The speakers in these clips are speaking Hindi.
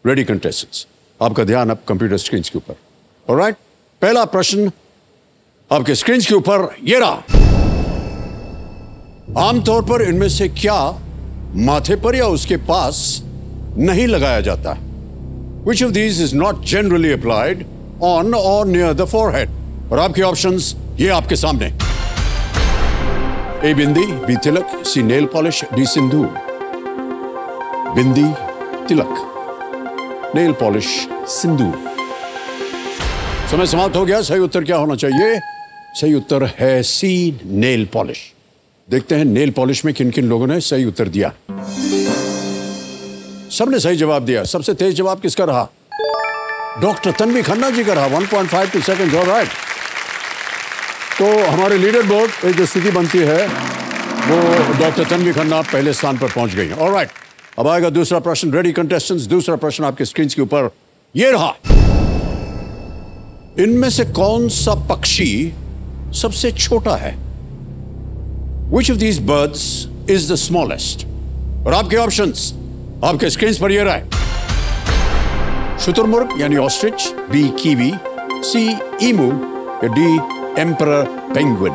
रेडी कंटेस्टेंट्स, आपका ध्यान अब कंप्यूटर स्क्रीन के ऊपर। ऑलराइट, पहला प्रश्न आपके स्क्रीन के ऊपर ये रहा। आमतौर पर इनमें से क्या माथे पर या उसके पास नहीं लगाया जाता है? Which of these is not generally applied on or near the forehead? और आपके ऑप्शंस ये आपके सामने। A bindi, B tilak, C nail polish, D sindoor. Bindi, tilak, nail polish, sindoor. समय समाप्त हो गया। सही उत्तर क्या होना चाहिए? सही उत्तर है सी, नेल पॉलिश। देखते हैं नेल पॉलिश में किन किन लोगों ने सही उत्तर दिया। सबने सही जवाब दिया। सबसे तेज जवाब किसका रहा? डॉक्टर तन्वी खन्ना जी का रहा। 1.52 सेकंड। ऑलराइट, तो हमारे लीडर बोर्ड में जो स्थिति बनती है वो डॉक्टर तन्वी खन्ना पहले स्थान पर पहुंच गई। ऑलराइट, अब आएगा दूसरा प्रश्न। रेडी कंटेस्टेंट्स, दूसरा प्रश्न आपके स्क्रीन के ऊपर ये रहा। इनमें से कौन सा पक्षी सबसे छोटा है? Which of these birds is the smallest? और आपके ऑप्शंस आपके स्क्रीन पर ये रहा। शुतुरमुर्ग यानी ostrich, B kiwi, C emu या डी एम्परर पेंगुइन।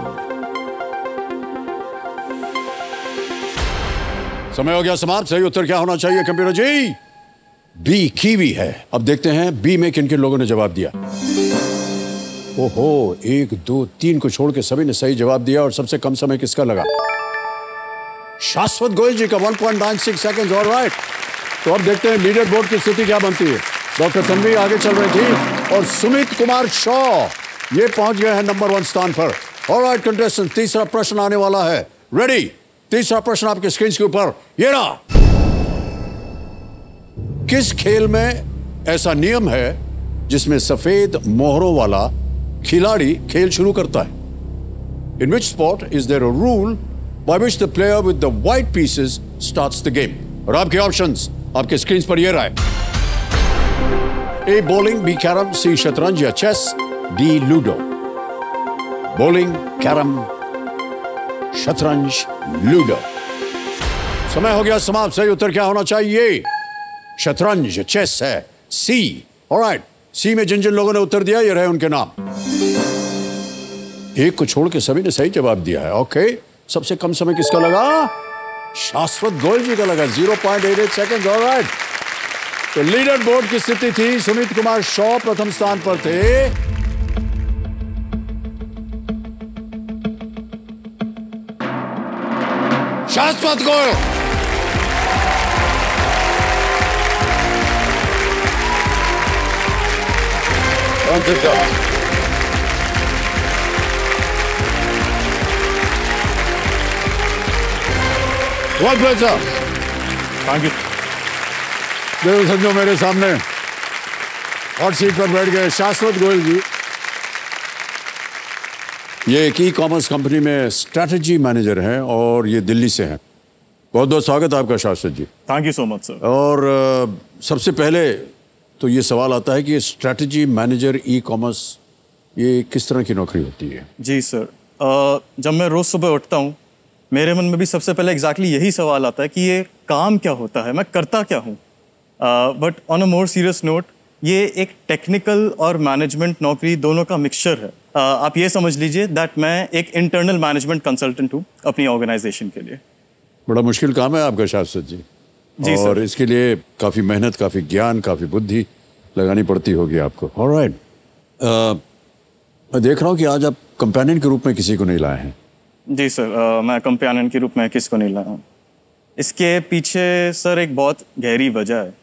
समय हो गया समाप्त। सही उत्तर क्या होना चाहिए कंप्यूटर जी? बी कीवी है। अब देखते हैं बी में किन किन लोगों ने जवाब दिया। ओहो, 1 2 3 को छोड़ के सभी ने सही जवाब दिया। और सबसे कम समय किसका लगा? शाश्वत गोयल जी का 1.96 सेकंड। ऑलराइट, तो अब देखते हैं लीडर बोर्ड की स्थिति क्या बनती है। डॉक्टर तन्वी आगे चल रही थी और सुमित कुमार शॉ ये पहुंच गए हैं नंबर 1 स्थान पर। ऑलराइट कंटेस्टेंट, तीसरा प्रश्न आने वाला है। रेडी, तीसरा प्रश्न आपके स्क्रीन के ऊपर ये रहा। किस खेल में ऐसा नियम है जिसमें सफेद मोहरों वाला खिलाड़ी खेल शुरू करता है? In which sport is there a rule by which the player with the white pieces starts the game? और आपके ऑप्शंस आपके स्क्रीन पर ये रहा है। A bowling, B carrom, C शतरंज या chess, D ludo. Bowling, carrom, शतरंज, लूडो। समय हो गया समाप्त। सही उत्तर क्या होना चाहिए? शतरंज, चेस है सी। ऑलराइट, सी में जिन जिन लोगों ने उत्तर दिया ये रहे उनके नाम। एक को छोड़ के सभी ने सही जवाब दिया है। ओके, सबसे कम समय किसका लगा? शाश्वत गोयल जी का लगा, 0.88 सेकंड। ऑलराइट, तो लीडर बोर्ड की स्थिति थी। सुमित कुमार शॉ प्रथम स्थान पर थे। शाश्वत गोयल बहुत प्लेजर। Thank you. देखो समझो, मेरे सामने हॉट सीट पर बैठ गए शाश्वत गोयल जी। ये एक ई-कॉमर्स कंपनी में स्ट्रैटेजी मैनेजर हैं और ये दिल्ली से हैं। बहुत बहुत स्वागत आपका Shashwat ji. Thank you so much sir. और सबसे पहले तो ये सवाल आता है कि स्ट्रैटेजी मैनेजर ई-कॉमर्स ये किस तरह की नौकरी होती है? जी सर, जब मैं रोज़ सुबह उठता हूँ मेरे मन में भी सबसे पहले एग्जैक्टली यही सवाल आता है कि ये काम क्या होता है, मैं करता क्या हूँ। But on a more serious note, ये एक टेक्निकल और मैनेजमेंट नौकरी दोनों का मिक्सचर है। आप ये समझ लीजिए दैट मैं एक इंटरनल मैनेजमेंट कंसल्टेंट हूँ अपनी ऑर्गेनाइजेशन के लिए। बड़ा मुश्किल काम है आपका शाश्वत जी। जी और सर। इसके लिए काफ़ी मेहनत, काफ़ी ज्ञान, काफ़ी बुद्धि लगानी पड़ती होगी आपको। ऑलराइट, मैं देख रहा हूँ कि आज आप कंपेनियन के रूप में किसी को नहीं लाए हैं। जी सर, मैं कंपेनियन के रूप में किसको नहीं लाया हूँ। इसके पीछे सर एक बहुत गहरी वजह है।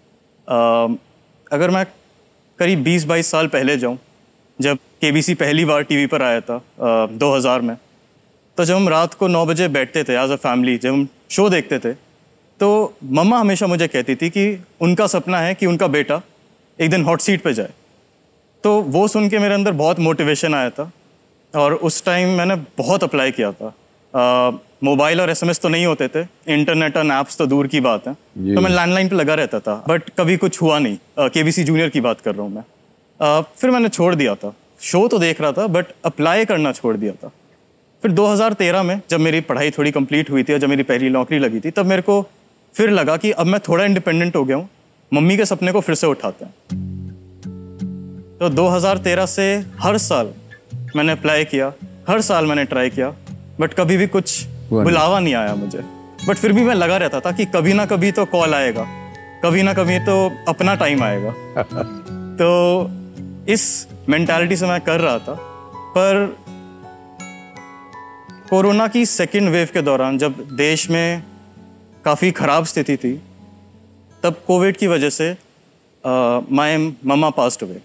अगर मैं करीब 20-22 साल पहले जाऊँ, जब केबीसी पहली बार टीवी पर आया था 2000 में, तो जब हम रात को 9 बजे बैठते थे एज अ फैमिली, जब हम शो देखते थे, तो मम्मा हमेशा मुझे कहती थी कि उनका सपना है कि उनका बेटा एक दिन हॉट सीट पे जाए। तो वो सुन के मेरे अंदर बहुत मोटिवेशन आया था और उस टाइम मैंने बहुत अप्लाई किया था। मोबाइल और एसएमएस तो नहीं होते थे, इंटरनेट और ऐप्स तो दूर की बात है, तो मैं लैंडलाइन पे लगा रहता था, बट कभी कुछ हुआ नहीं। केबीसी जूनियर की बात कर रहा हूँ मैं। फिर मैंने छोड़ दिया था, शो तो देख रहा था बट अप्लाई करना छोड़ दिया था। फिर 2013 में जब मेरी पढ़ाई थोड़ी कंप्लीट हुई थी और जब मेरी पहली नौकरी लगी थी, तब मेरे को फिर लगा कि अब मैं थोड़ा इंडिपेंडेंट हो गया हूँ, मम्मी के सपने को फिर से उठाते हैं। तो 2013 से हर साल मैंने अप्लाई किया, हर साल मैंने ट्राई किया, बट कभी भी कुछ बुलावा नहीं आया मुझे। बट फिर भी मैं लगा रहता था कि कभी ना कभी तो कॉल आएगा, कभी ना कभी तो अपना टाइम आएगा। तो इस मेंटालिटी से मैं कर रहा था। पर कोरोना की सेकेंड वेव के दौरान जब देश में काफ़ी ख़राब स्थिति थी, तब कोविड की वजह से माय मम्मा पास्ड अवे।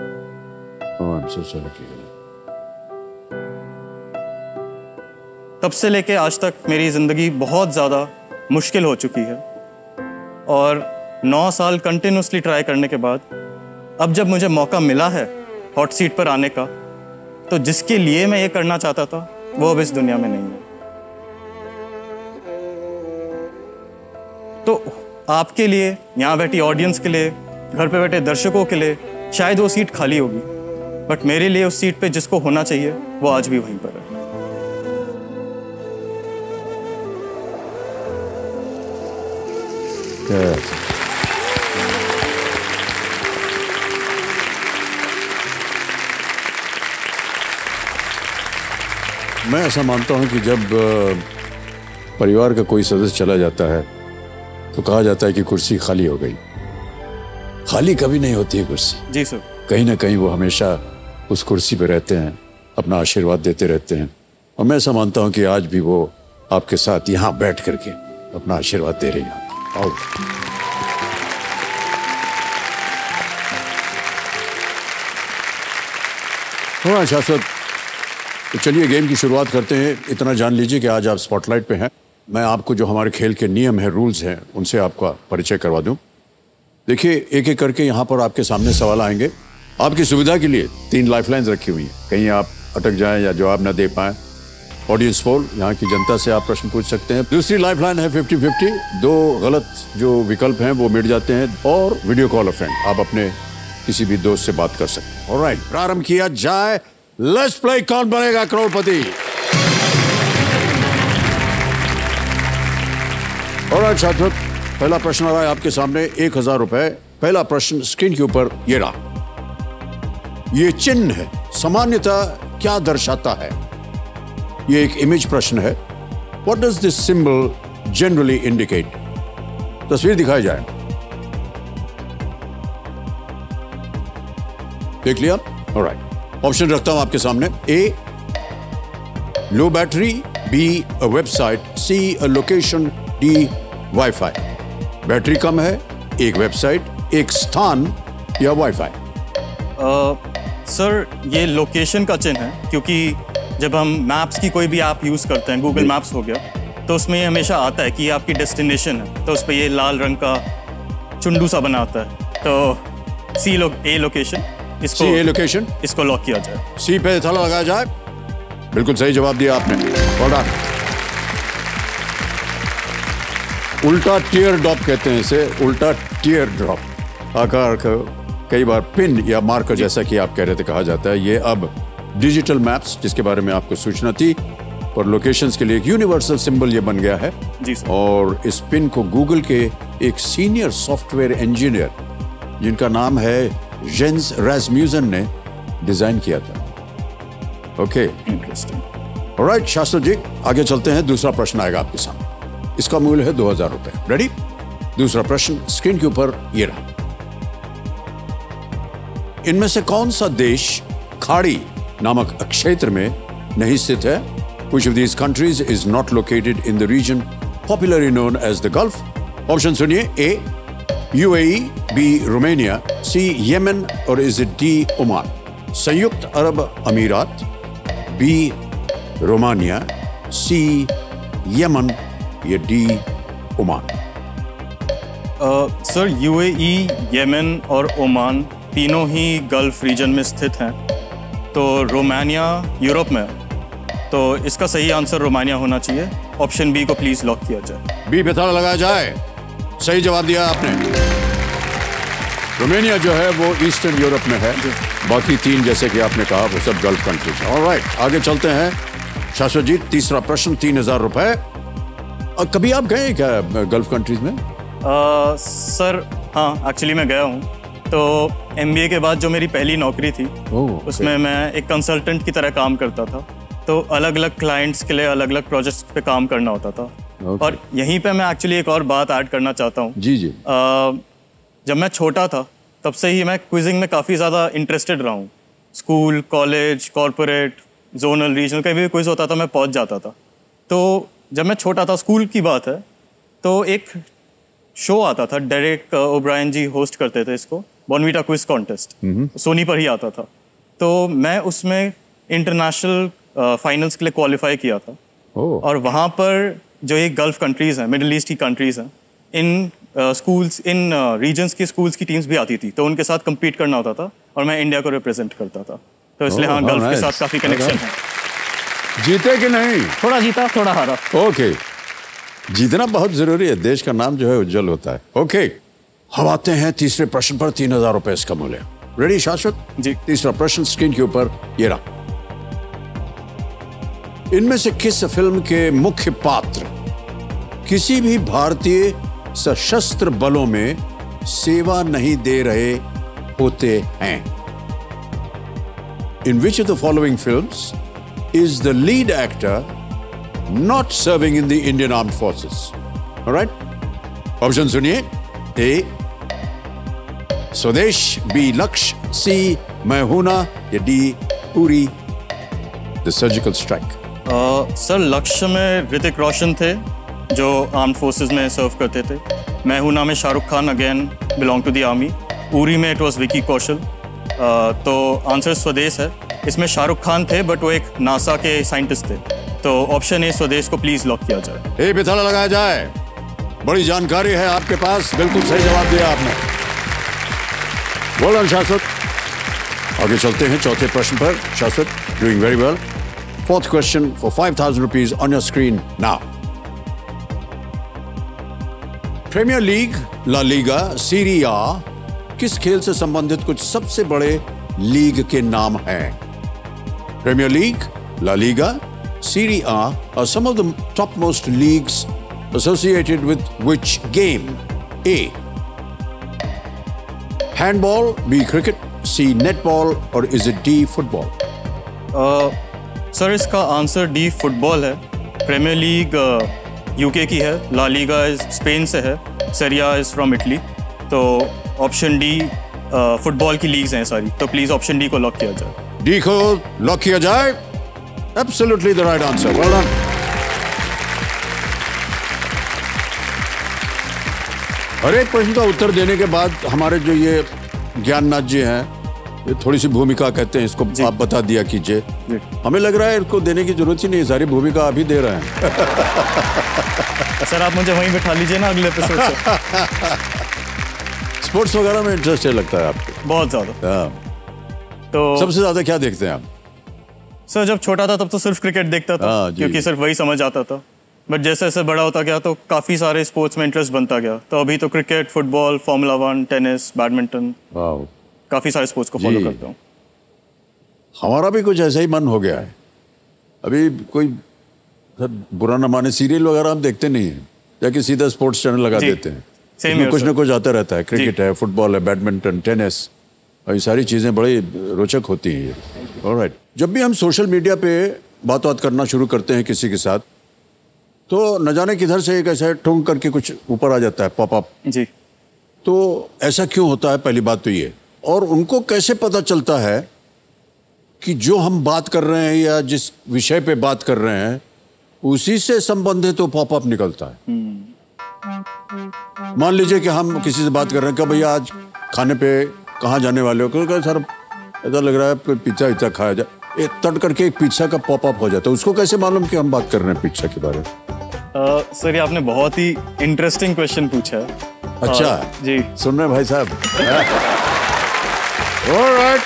तब से लेके आज तक मेरी ज़िंदगी बहुत ज़्यादा मुश्किल हो चुकी है, और 9 साल कंटिन्यूसली ट्राई करने के बाद अब जब मुझे मौका मिला है हॉट सीट पर आने का, तो जिसके लिए मैं ये करना चाहता था वो अब इस दुनिया में नहीं है। तो आपके लिए, यहाँ बैठी ऑडियंस के लिए, घर पे बैठे दर्शकों के लिए शायद वो सीट खाली होगी, बट मेरे लिए उस सीट पे जिसको होना चाहिए वो आज भी वहीं पर है। मैं ऐसा मानता हूं कि जब परिवार का कोई सदस्य चला जाता है तो कहा जाता है कि कुर्सी खाली हो गई। खाली कभी नहीं होती है कुर्सी। जी सर। कहीं ना कहीं वो हमेशा उस कुर्सी पे रहते हैं, अपना आशीर्वाद देते रहते हैं, और मैं ऐसा मानता हूं कि आज भी वो आपके साथ यहाँ बैठ करके अपना आशीर्वाद दे रही हैं। आओ। थोड़ा शाश्वत, तो चलिए गेम की शुरुआत करते हैं। इतना जान लीजिए कि आज आप स्पॉटलाइट पे हैं। मैं आपको जो हमारे खेल के नियम हैं, रूल्स हैं, उनसे आपका परिचय करवा दूं। देखिए, एक एक करके यहाँ पर आपके सामने सवाल आएंगे। आपकी सुविधा के लिए 3 लाइफलाइंस रखी हुई हैं, कहीं आप अटक जाएं या जवाब न दे पाएं। ऑडियंस पोल, यहाँ की जनता से आप प्रश्न पूछ सकते हैं। दूसरी लाइफलाइन है 50-50, 2 गलत जो विकल्प हैं वो मिट जाते हैं। और वीडियो कॉल अ फ्रेंड, आप अपने किसी भी दोस्त से बात कर सकते हैं। ऑलराइट, प्रारंभ किया जाए। लेट्स प्ले कौन बनेगा करोड़पति। ऑलराइट शाश्वत, पहला प्रश्न आ रहा है आपके सामने, 1000 रुपए। पहला प्रश्न स्क्रीन के ऊपर ये रहा। ये चिन्ह है सामान्यतः क्या दर्शाता है? ये एक इमेज प्रश्न है। What does this symbol generally indicate? तस्वीर दिखाई जाए। देख लिया? ऑलराइट, ऑप्शन रखता हूं आपके सामने। A, low battery, B, a website, C, a location, D, wifi. Battery कम है, एक वेबसाइट, एक स्थान, या वाईफाई। सर, ये लोकेशन का चिन्ह है, क्योंकि जब हम मैप्स की कोई भी ऐप यूज़ करते हैं, गूगल मैप्स हो गया, तो उसमें ये हमेशा आता है कि ये आपकी डेस्टिनेशन है, तो उस पर ये लाल रंग का चुंडू सा बना आता है। तो ए लोकेशन, इसको सी, ए लोकेशन, इसको लॉक किया जाए। सी पे ताला लगाया जाए। बिल्कुल सही जवाब दिया आपने। Well done। उल्टा टीयर ड्रॉप कहते हैं इसे, उल्टा टीयर ड्रॉप। आकार का कई बार पिन या मार्कर जैसा कि आप कह रहे थे कहा जाता है। ये अब डिजिटल मैप्स, जिसके बारे में आपको सूचना थी, और लोकेशंस के लिए एक यूनिवर्सल सिंबल ये बन गया है। जी सर। और इस पिन को गूगल के एक सीनियर सॉफ्टवेयर इंजीनियर, जिनका नाम है जेंस रास्मुसन, ने डिजाइन किया था। Okay, interesting. ऑलराइट शाश्वत जी, आगे चलते हैं। दूसरा प्रश्न आएगा आपके सामने। इसका मूल्य है 2000 रुपए। रेडी? दूसरा प्रश्न स्क्रीन के ऊपर ये रहा। इनमें से कौन सा देश खाड़ी नामक क्षेत्र में नहीं स्थित है? Which of these countries is not located in the region popularly known as the Gulf? Option सुनिए। A, UAE, B, Romania, C, Yemen, और इज इट D, ओमान? संयुक्त अरब अमीरात, B, रोमानिया, C, यमन, या D, Oman? Sir, UAE, Yemen और ओमान तीनों ही गल्फ रीजन में स्थित हैं। तो रोमानिया यूरोप में है, तो इसका सही आंसर रोमानिया होना चाहिए। ऑप्शन बी को प्लीज लॉक किया जाए। बी पे ताला लगाया जाए। सही जवाब दिया आपने। रोमानिया जो है वो ईस्टर्न यूरोप में है, बाकी 3 जैसे कि आपने कहा वो सब गल्फ कंट्रीज हैं। ऑलराइट, आगे चलते हैं। शाश्वत जी, तीसरा प्रश्न, 3000 रुपए। कभी आप गए क्या गल्फ कंट्रीज में? सर हाँ एक्चुअली मैं गया हूँ। तो MBA के बाद जो मेरी पहली नौकरी थी उसमें मैं एक कंसल्टेंट की तरह काम करता था। तो अलग अलग क्लाइंट्स के लिए अलग अलग प्रोजेक्ट्स पे काम करना होता था। और यहीं पे मैं एक्चुअली एक और बात ऐड करना चाहता हूँ। जी जी। जब मैं छोटा था तब से ही मैं क्विजिंग में काफ़ी ज़्यादा इंटरेस्टेड रहा हूँ। School, college, corporate, zonal, regional, कहीं भी क्विज होता था मैं पहुँच जाता था। तो जब मैं छोटा था, स्कूल की बात है, तो एक शो आता था, डेरेक ओब्रायन जी होस्ट करते थे इसको, बॉर्नवीटा क्विज कॉन्टेस्ट, सोनी पर ही आता था। तो मैं उसमें इंटरनेशनल फाइनल्स के लिए क्वालिफाई किया था। और वहाँ पर जो ये गल्फ कंट्रीज़ हैं, मिडिल ईस्ट की कंट्रीज़ हैं, इन स्कूल्स, इन रीजन्स की स्कूल्स की टीम्स भी आती थी। तो उनके साथ कम्पीट करना होता था और मैं इंडिया को रिप्रेजेंट करता था। तो इसलिए हाँ, गल्फ के साथ काफ़ी कनेक्शन है। जीते कि नहीं? थोड़ा जीता, थोड़ा हारा। ओके, जीतना बहुत जरूरी है, देश का नाम जो है उज्जवल होता है। ओके, हम आते हैं तीसरे प्रश्न पर। 3000 रुपए इसका मूल्य। रेडी शाश्वत? जी। तीसरा प्रश्न स्क्रीन के ऊपर ये रहा। इनमें से किस फिल्म के मुख्य पात्र किसी भी भारतीय सशस्त्र बलों में सेवा नहीं दे रहे होते हैं? In which of the following films is the lead actor not serving in the Indian Armed Forces? All right? Option सुनिए। A. स्वदेश, B. लक्ष्य, C. मैं हूं ना, या D. Uri the surgical strike. Sir, Lakshya में ऋतिक रोशन थे जो आर्म्ड फोर्सेस में सर्व करते थे। मैं हूं ना में Shahrukh Khan again belong to the army. Uri में इट वाज विकी कौशल। तो आंसर स्वदेश है। इसमें शाहरुख खान थे बट वो एक नासा के साइंटिस्ट थे। तो ऑप्शन ए स्वदेश को प्लीज लॉक किया जाए। ए ताला लगाया जाए। बड़ी जानकारी है आपके पास, बिल्कुल सही जवाब दिया आपने। वेल डन शाश्वत। आगे चलते हैं चौथे प्रश्न पर। Shashwat, doing very well. Fourth question for 5000 rupees on your screen now. Premier League, La Liga, Serie A किस खेल से संबंधित कुछ सबसे बड़े लीग के नाम हैं? Premier League, La Liga, Serie A are some of the topmost leagues associated with which game? A. Handball, B. Cricket, C. Netball, or is it D. Football? Sir, इसका आंसर डी फुटबॉल है। प्रीमियर लीग यूके की है, ला लीगा स्पेन से है, सेरिया इज फ्रॉम इटली। तो ऑप्शन डी, फुटबॉल की लीग्स हैं सारी। तो प्लीज ऑप्शन डी को लॉक किया जाए। डी को लॉक किया जाए। Absolutely the right answer. Well done. हर एक प्रश्न का उत्तर देने के बाद हमारे जो ये ज्ञाननाथ जी हैं, ये थोड़ी सी भूमिका कहते हैं इसको, आप बता दिया कीजिए। हमें लग रहा है इनको देने की जरूरत ही नहीं, सारी भूमिका आप ही दे रहे हैं। सर, आप मुझे वहीं बैठा लीजिए ना अगले एपिसोड से। स्पोर्ट्स वगैरह में इंटरेस्ट है लगता है आपको? बहुत ज्यादा। तो सबसे ज्यादा क्या देखते हैं आप? सर, जब छोटा था तब तो सिर्फ क्रिकेट देखता था, क्योंकि सिर्फ वही समझ आता था। बट जैसे जैसे बड़ा होता गया तो काफी सारे स्पोर्ट्स में इंटरेस्ट बनता गया। तो अभी तो cricket, football, Formula 1, tennis, badminton, काफी सारे स्पोर्ट्स को फॉलो करता हूँ। हमारा भी कुछ ऐसा ही मन हो गया है। अभी कोई बुरा न माने, सीरियल वगैरह हम देखते नहीं हैं, जाके सीधा स्पोर्ट्स चैनल लगा देते हैं। कुछ ना कुछ आता रहता है, क्रिकेट है, फुटबॉल है, बैडमिंटन, टेनिस, और ये सारी चीजें बड़ी रोचक होती हैं। ऑलराइट, जब भी हम सोशल मीडिया पे बात करना शुरू करते हैं किसी के साथ, तो न जाने किधर से एक ऐसा ठुंक करके कुछ ऊपर आ जाता है, पॉपअप जी। तो ऐसा क्यों होता है, पहली बात तो ये। और उनको कैसे पता चलता है कि जो हम बात कर रहे हैं या जिस विषय पे बात कर रहे हैं उसी से संबंधित तो पॉपअप निकलता है। मान लीजिए कि हम किसी से बात कर रहे हैं कि भैया आज खाने पे कहाँ जाने वाले हो, क्योंकि सर ऐसा लग रहा है पिज्जा विज्जा खाया जाए, एक तट करके एक पिज्जा का पॉपअप हो जाता है। उसको कैसे मालूम कि हम बात कर रहे हैं पिज्जा के बारे में? सर, ये आपने बहुत ही इंटरेस्टिंग क्वेश्चन पूछा है। अच्छा जी, सुन रहे भाई साहब? ऑलराइट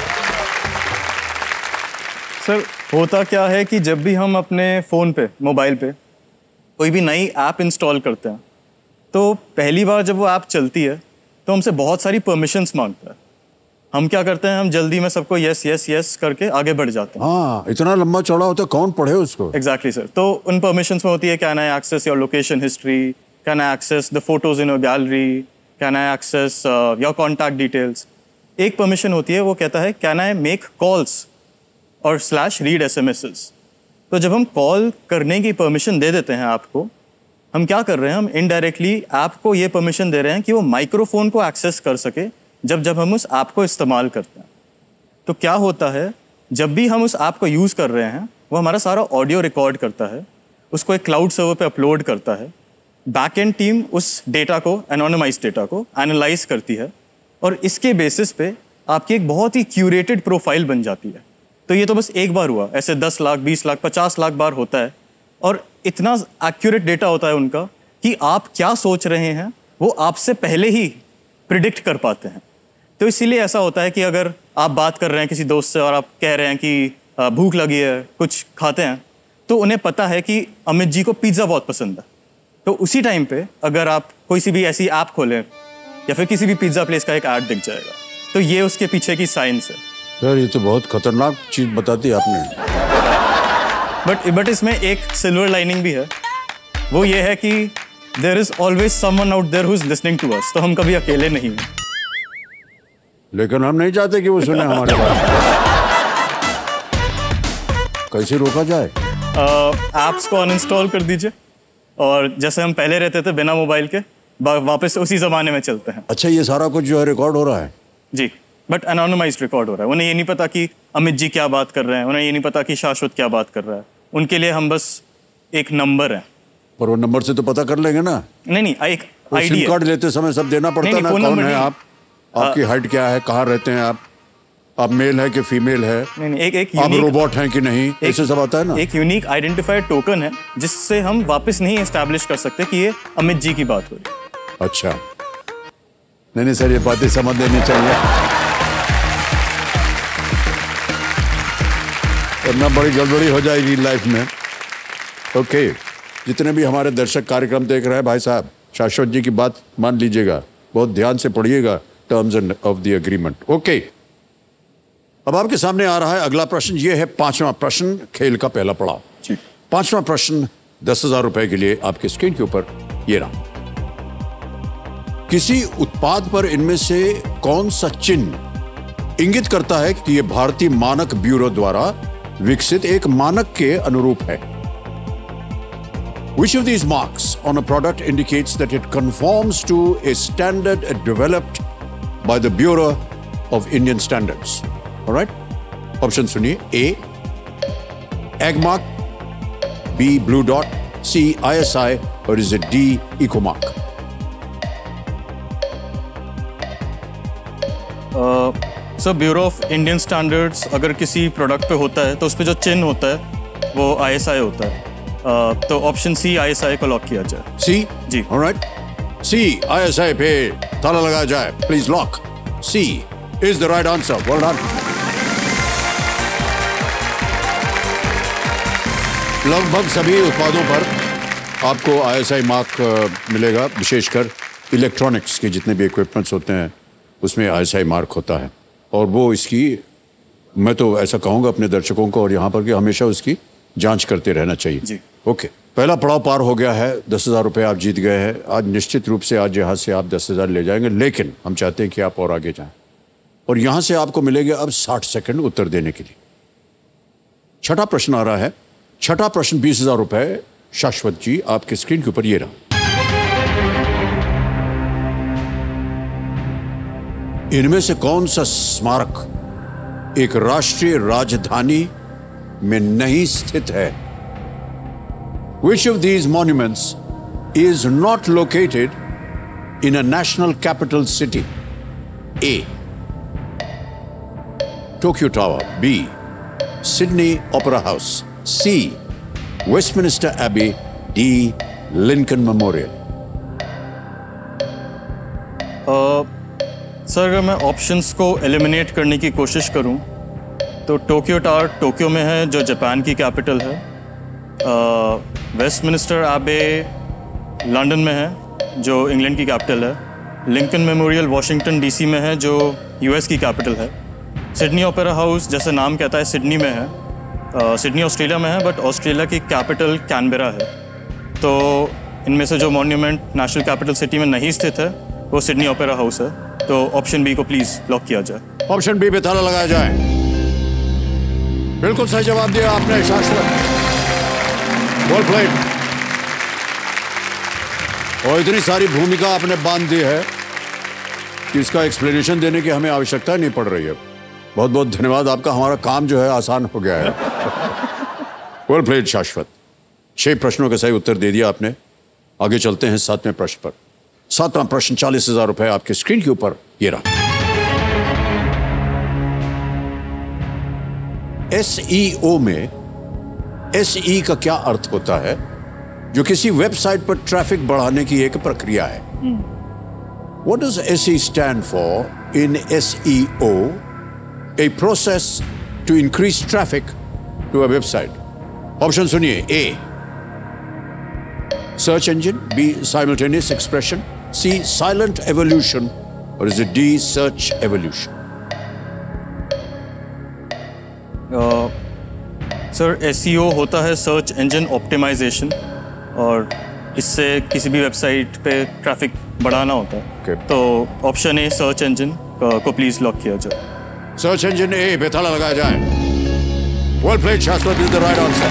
सर, होता क्या है कि जब भी हम अपने फ़ोन पे, मोबाइल पे कोई भी नई ऐप इंस्टॉल करते हैं, तो पहली बार जब वो ऐप चलती है तो हमसे बहुत सारी परमिशंस मांगता है। हम क्या करते हैं, हम जल्दी में सबको यस यस यस करके आगे बढ़ जाते हैं। हाँ, इतना लंबा चौड़ा होता है, कौन पढ़े उसको? Exactly sir. तो उन परमिशंस में होती है, can I access your location history, can I access the photos in your gallery, can I access your contact details. एक परमिशन होती है, वो कहता है कैन आई मेक कॉल्स और /रीड एसएमएसेस। तो जब हम कॉल करने की परमिशन दे देते हैं आपको, हम क्या कर रहे हैं, हम इनडायरेक्टली ऐप को ये परमिशन दे रहे हैं कि वो माइक्रोफोन को एक्सेस कर सके जब हम उस ऐप को इस्तेमाल करते हैं। तो क्या होता है, जब भी हम उस ऐप को यूज़ कर रहे हैं, वो हमारा सारा ऑडियो रिकॉर्ड करता है, उसको एक क्लाउड सर्वर पे अपलोड करता है। बैक एंड टीम उस डेटा को, एनोनिमाइज्ड डेटा को एनालाइज करती है और इसके बेसिस पे आपकी एक बहुत ही क्यूरेटेड प्रोफाइल बन जाती है। तो ये तो बस एक बार हुआ, ऐसे 10 लाख, 20 लाख, 50 लाख बार होता है और इतना एक्यूरेट डेटा होता है उनका कि आप क्या सोच रहे हैं वो आपसे पहले ही प्रिडिक्ट कर पाते हैं। तो इसीलिए ऐसा होता है कि अगर आप बात कर रहे हैं किसी दोस्त से और आप कह रहे हैं कि भूख लगी है, कुछ खाते हैं, तो उन्हें पता है कि अमित जी को पिज़्ज़ा बहुत पसंद है। तो उसी टाइम पे अगर आप कोई सी भी ऐसी ऐप खोलें या फिर किसी भी पिज़्ज़ा प्लेस का एक ऐड दिख जाएगा। तो ये उसके पीछे की साइंस है। यार ये तो बहुत खतरनाक चीज बताती है आपने। बट इसमें एक सिल्वर लाइनिंग भी है, वो ये है कि there is always someone out there who is listening to us. तो हम कभी अकेले नहीं हैं। लेकिन हम नहीं चाहते कि वो सुने हमारे बात। कैसे रोका जाए? ऐप्स को अनइंस्टॉल कर दीजिए और जैसे हम पहले रहते थे बिना मोबाइल के, वापस उसी जमाने में चलते हैं। अच्छा, ये सारा कुछ जो है रिकॉर्ड हो रहा है? जी, बट एनोनिमाइज्ड रिकॉर्ड हो रहा है। उन्हें ये नहीं पता कि अमित जी क्या बात कर रहे हैं, उन्हें ये नहीं पता कि शाश्वत क्या बात कर रहा है। उनके लिए हम बस एक नंबर है। पर वो नंबर से तो पता कर लेंगे ना? नहीं, एक आईडी सिम कार्ड लेते समय सब देना पड़ता है ना, कौन है आप, आपकी हाइट क्या है, कहाँ रहते हैं आप मेल है कि फीमेल है, एक आप रोबोट हैं कि नहीं, ऐसे सब आता है ना। एक यूनिक आइडेंटिफाइड टोकन है जिससे हम वापस नहीं एस्टैब्लिश कर सकते कि ये अमित जी की बात हो रही है। अच्छा, नहीं सर, ये बातें समझ लेनी चाहिए, वरना बड़ी गड़बड़ी हो जाएगी लाइफ में। ओके, जितने भी हमारे दर्शक कार्यक्रम देख रहे हैं, भाई साहब शाश्वत जी की बात मान लीजिएगा, बहुत ध्यान से पढ़िएगा terms and of the agreement. Okay, अब आपके सामने आ रहा है अगला प्रश्न। ये है 5वां प्रश्न, खेल का पहला पड़ाव। 5वां प्रश्न 10,000 रुपए के लिए आपके स्क्रीन के ऊपर ये रहा। किसी उत्पाद पर इनमें से कौन सा चिन्ह इंगित करता है कि यह भारतीय मानक ब्यूरो द्वारा विकसित एक मानक के अनुरूप है? Which of these marks on a product indicates that it conforms to a standard developed by the Bureau of Indian Standards? All right? Option सुनिए। A, egg mark, B, blue dot, C, ISI, or is it D, Ecomark? Sir, Bureau of Indian Standards अगर किसी प्रोडक्ट पे होता है तो उस पर जो चिन्ह होता है वो ISI होता है। तो ऑप्शन C, ISI को लॉक किया जाए। C? जी। ऑलराइट, C, ISI पे ताला लगाया जाए। Please lock. C is the right answer. Well done. लगभग सभी उत्पादों पर आपको ISI मार्क मिलेगा, विशेषकर इलेक्ट्रॉनिक्स के जितने भी इक्विपमेंट्स होते हैं उसमें ISI मार्क होता है। और वो इसकी, मैं तो ऐसा कहूँगा अपने दर्शकों को और यहाँ पर कि हमेशा उसकी जांच करते रहना चाहिए जी। ओके, पहला पड़ाव पार हो गया है। 10,000 रुपये आप जीत गए हैं। आज निश्चित रूप से आज यहाँ से आप 10,000 ले जाएंगे, लेकिन हम चाहते हैं कि आप और आगे जाएं। और यहाँ से आपको मिलेंगे अब 60 सेकंड उत्तर देने के लिए। छठा प्रश्न आ रहा है। छठा प्रश्न 20,000 रुपये। शाश्वत जी, आपके स्क्रीन के ऊपर ये रहा। इनमें से कौन सा स्मारक एक राष्ट्रीय राजधानी में नहीं स्थित है? Which of these monuments is not located in a national capital city? A, Tokyo Tower. B, Sydney Opera House. C, Westminster Abbey. D, Lincoln Memorial. Sir, अगर मैं ऑप्शंस को एलिमिनेट करने की कोशिश करूं तो टोक्यो टावर टोक्यो में है जो जापान की कैपिटल है, वेस्टमिनिस्टर एबे लंदन में है जो इंग्लैंड की कैपिटल है, लिंकन मेमोरियल वाशिंगटन DC में है जो US की कैपिटल है, सिडनी ओपेरा हाउस जैसे नाम कहता है सिडनी में है, सिडनी ऑस्ट्रेलिया में है बट ऑस्ट्रेलिया की कैपिटल कैनबेरा है। तो इनमें से जो मॉन्यूमेंट नेशनल कैपिटल सिटी में नहीं स्थित है वो सिडनी ओपेरा हाउस है। तो ऑप्शन बी को प्लीज लॉक किया जाए। ऑप्शन बी पे ताला लगाया जाए। बिल्कुल सही जवाब दिया आपने शाश्वत। Well played. और इतनी सारी भूमिका आपने बांध दी है कि इसका एक्सप्लेनेशन देने की हमें आवश्यकता नहीं पड़ रही है। बहुत बहुत धन्यवाद आपका, हमारा काम जो है आसान हो गया है। वेल प्लेड शाश्वत। 6 प्रश्नों के सही उत्तर दे दिया आपने। आगे चलते हैं 7वें प्रश्न पर। 7वां प्रश्न 40,000 रुपए आपके स्क्रीन के ऊपर ये रहा। SEO में SE का क्या अर्थ होता है, जो किसी वेबसाइट पर ट्रैफिक बढ़ाने की एक प्रक्रिया है। What does SE stand for in SEO? A process to increase traffic to a website. Option सुनिए। A search engine, B simultaneous expression, C silent evolution, or is it D search evolution? Sir SEO होता है सर्च इंजन ऑप्टिमाइजेशन, और इससे किसी भी वेबसाइट पे ट्रैफिक बढ़ाना होता है। Okay. तो ऑप्शन ए सर्च इंजन को प्लीज लॉक किया जाए। सर्च इंजन ए पे ताला लगाया जाए। Well played Shashwat, is the right answer.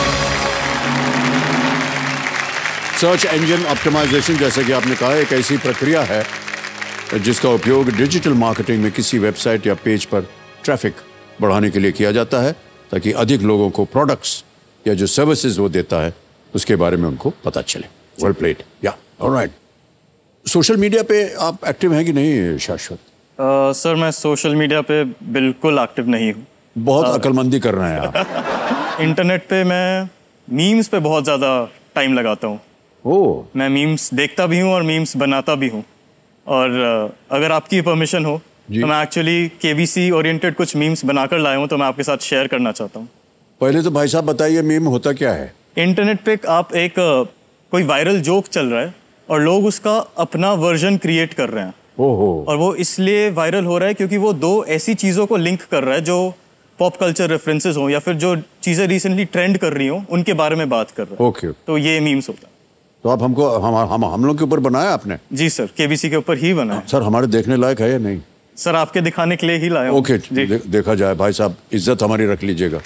Search engine optimisation, जैसे कि आपने कहा, एक ऐसी प्रक्रिया है जिसका उपयोग डिजिटल मार्केटिंग में किसी वेबसाइट या पेज पर ट्रैफिक बढ़ाने के लिए किया जाता है, ताकि अधिक लोगों को प्रोडक्ट्स या जो सर्विसेज वो देता है उसके बारे में उनको पता चले। Well played. या ऑलराइट। सोशल मीडिया पे आप एक्टिव हैं कि नहीं शाश्वत? सर मैं सोशल मीडिया पे बिल्कुल एक्टिव नहीं हूँ। बहुत अक्लमंदी कर रहे हैं आप। इंटरनेट पे मैं मीम्स पे बहुत ज़्यादा टाइम लगाता हूँ। ओह, मैं मीम्स देखता भी हूँ और मीम्स बनाता भी हूँ। और अगर आपकी परमिशन हो तो मैं एक्चुअली KBC ओरिएंटेड कुछ मीम्स बनाकर लाया हूँ, तो मैं आपके साथ शेयर करना चाहता हूँ। पहले तो भाई साहब बताइए मीम होता क्या है? इंटरनेट पे आप एक कोई वायरल जोक चल रहा है और लोग उसका अपना वर्जन क्रिएट कर रहे हैं। ओहो। और वो इसलिए वायरल हो रहा है क्योंकि वो 2 ऐसी चीज़ों को लिंक कर रहा है जो पॉप कल्चर रेफरेंसेस हो या फिर जो चीज़ें रिसेंटली ट्रेंड कर रही हो उनके बारे में बात कर रहा है। ओके। तो ये मीम्स होता है। तो आप हमको हम लोग के ऊपर बनाया आपने? जी सर, KBC के ऊपर ही बना है। सर हमारे देखने लायक है या नहीं? सर आपके दिखाने के लिए ही लाया हूं। ओके, देखा जाए। भाई साहब इज्जत हमारी रख लीजिएगा।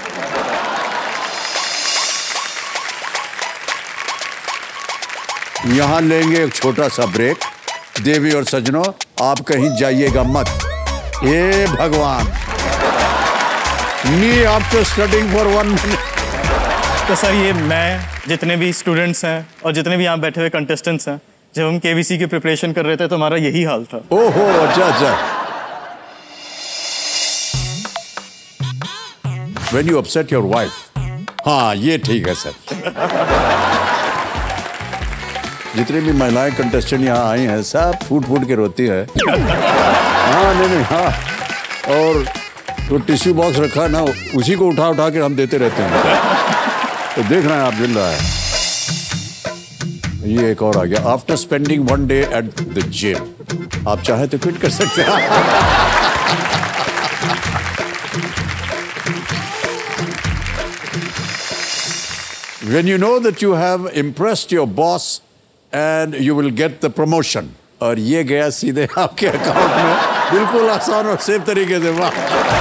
यहां लेंगे एक छोटा सा ब्रेक। देवी और सज्जनों, आप कहीं जाइएगा मत। हे भगवान, me after studying for 1 minute. तो सर ये मैं, जितने भी स्टूडेंट्स हैं और जितने भी यहाँ बैठे हुए कंटेस्टेंट्स हैं, जब हम KBC की प्रिपरेशन कर रहे थे तो हमारा यही हाल था। ओहो, अच्छा अच्छा। When you upset your wife, हाँ ये ठीक है सर। जितनी भी महिलाएं कंटेस्टेंट यहाँ आई हैं सब फूट फूट के रोती है। हाँ नहीं हाँ, और तो टिश्यू बॉक्स रखा ना, उसी को उठा उठा के हम देते रहते हैं। तो देख रहे हैं आप, मिल रहा है। ये एक और आ गया। After spending 1 day at the gym, आप चाहे तो क्विट कर सकते हैं। When you know that you have impressed your boss and you will get the promotion, और ये गया सीधे आपके अकाउंट में, बिल्कुल आसान और सेफ तरीके से। वाह,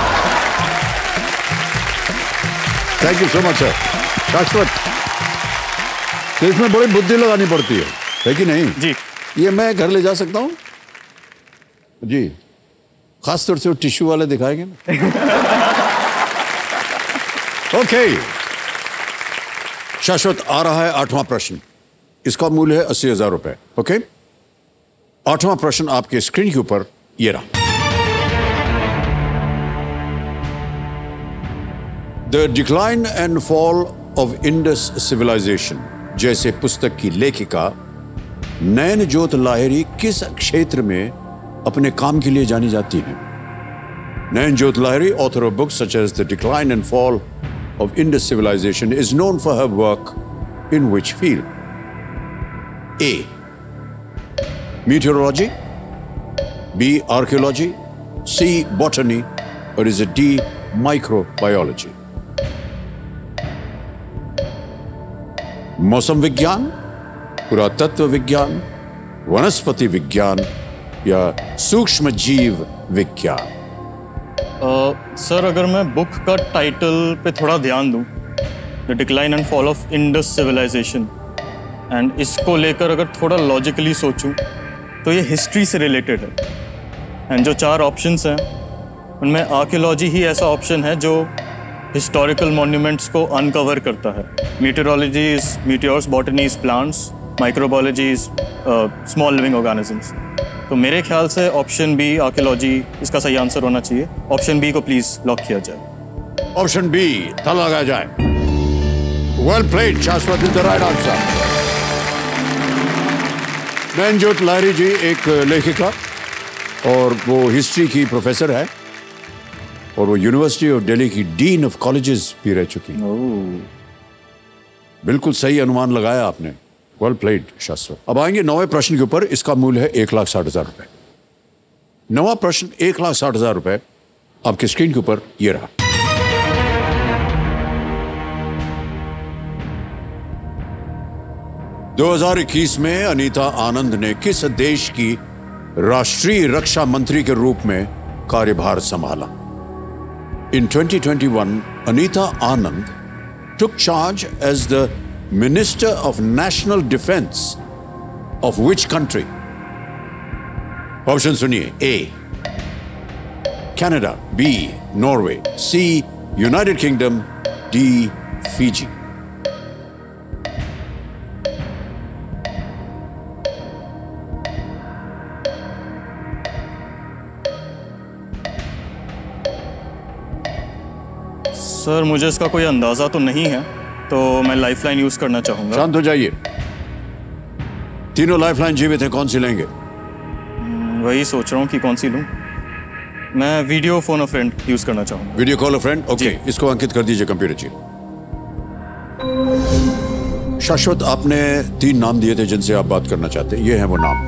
thank you so much sir. Shashwat, तो इसमें बड़ी बुद्धि लगानी पड़ती है कि नहीं? जी। ये मैं घर ले जा सकता हूँ जी? खासतौर से वो टिश्यू वाले दिखाएंगे ना। ओके शाश्वत, आ रहा है 8वां प्रश्न। इसका मूल्य है 80,000 रुपए। ओके, 8वां प्रश्न आपके स्क्रीन के ऊपर ये रहा। The decline and fall of Indus civilisation जैसे पुस्तक की लेखिका नैनजोत लाहिरी किस क्षेत्र में अपने काम के लिए जानी जाती हैं? Nayanjot Lahiri, author of books such as the decline and fall of Indus civilization, is known for her work in which field? A. Meteorology, B. Archaeology, C. Botany, or is it D. Microbiology? मौसम विज्ञान, पुरातत्व विज्ञान, वनस्पति विज्ञान या सूक्ष्म जीव विज्ञान? सर अगर मैं बुक का टाइटल पे थोड़ा ध्यान दूं, the decline and fall of Indus civilisation, and इसको लेकर अगर थोड़ा लॉजिकली सोचूं तो ये हिस्ट्री से रिलेटेड है। एंड जो 4 ऑप्शंस हैं उनमें आर्कियोलॉजी ही ऐसा ऑप्शन है जो हिस्टोरिकल मॉन्यूमेंट्स को अनकवर करता है। Meteorology is meteors, botany is plants, microbiology is small living organisms. तो मेरे ख्याल से ऑप्शन बी आर्कियोलॉजी इसका सही आंसर होना चाहिए। ऑप्शन बी को प्लीज लॉक किया जाए। ऑप्शन बी ताला लगाया जाए। Well played, Shashwat is the right answer. Nayanjot Lahiri ji एक लेखिका और वो हिस्ट्री की प्रोफेसर है और वो यूनिवर्सिटी ऑफ दिल्ली की डीन ऑफ कॉलेजेस भी रह चुकी है। बिल्कुल सही अनुमान लगाया आपने। वेल प्लेड शाश्वत। अब आएंगे 9वें प्रश्न के ऊपर। इसका मूल्य है 1,60,000 रुपए। 9वां प्रश्न 1,60,000 रुपए आपके स्क्रीन के ऊपर ये रहा। (2021) में अनीता आनंद ने किस देश की राष्ट्रीय रक्षा मंत्री के रूप में कार्यभार संभाला? In 2021, Anita Anand took charge as the Minister of National Defense of which country? Option सुनिए। A, Canada, B, Norway, C, United Kingdom, D, Fiji। Sir मुझे इसका कोई अंदाज़ा तो नहीं है, तो मैं लाइफलाइन यूज़ करना चाहूँगा। शांत हो जाइए। तीनों लाइफलाइन जीवित हैं, कौन सी लेंगे? वही सोच रहा हूँ कि कौन सी लूँ। मैं video phone a friend use करना चाहूँगा। Video call a friend, okay. इसको अंकित कर दीजिए कंप्यूटर जी। शाश्वत, आपने 3 नाम दिए थे जिनसे आप बात करना चाहते हैं। ये हैं वो नाम।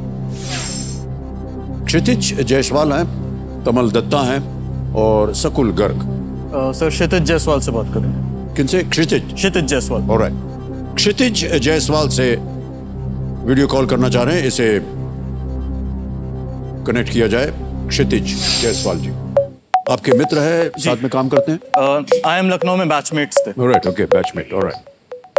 क्षितिज जायसवाल हैं, तमल दत्ता हैं और सकुल गर्ग। सर क्षितिज जायसवाल से बात करें। किनसे? क्षितिज जायसवाल। ऑलराइट। क्षितिज जायसवाल से वीडियो कॉल करना चाह रहे हैं, इसे कनेक्ट किया जाए। क्षितिज जायसवाल जी आपके मित्र है, साथ में काम करते हैं? आई एम लखनऊ में बैचमेट्स थे। Alright, okay, batchmate, alright.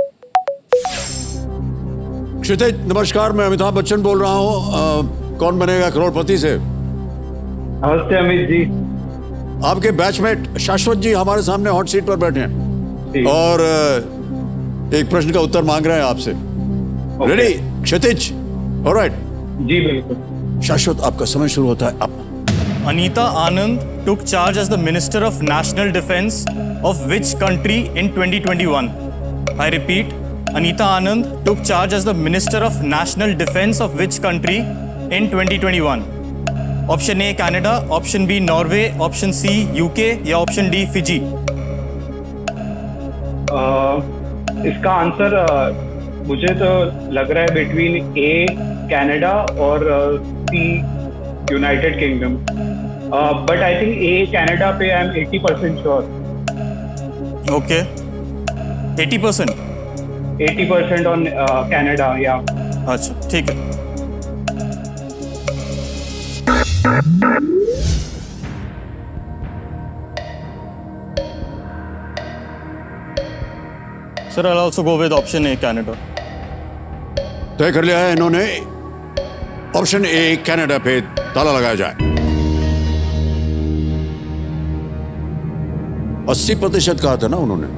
Kshitij नमस्कार, मैं अमिताभ बच्चन बोल रहा हूँ। कौन बनेगा करोड़पति से? नमस्ते अमित जी। आपके बैचमेट शाश्वत जी हमारे सामने हॉट सीट पर बैठे हैं और एक प्रश्न का उत्तर मांग रहे हैं आपसे। रेडी क्षितिज? ऑलराइट जी बिल्कुल। शाश्वत, आपका समय शुरू होता है अब। Anita Anand took charge as the Minister of National Defense of which country in 2021? I repeat, Anita Anand took charge as the Minister of National Defense of which country in 2021? Option A Canada, option B Norway, option C UK या ऑप्शन डी फिजी? इसका आंसर मुझे तो लग रहा है बिटवीन ए कनाडा और C United Kingdom, but I think A Canada पे I am 80% sure. Okay, 80%? 80% on Canada, या। अच्छा ठीक है। Sir, I'll also go with option A, Canada. तय कर लिया है इन्होंने। ऑप्शन ए कनाडा पे ताला लगाया जाए। 80% कहा था ना उन्होंने।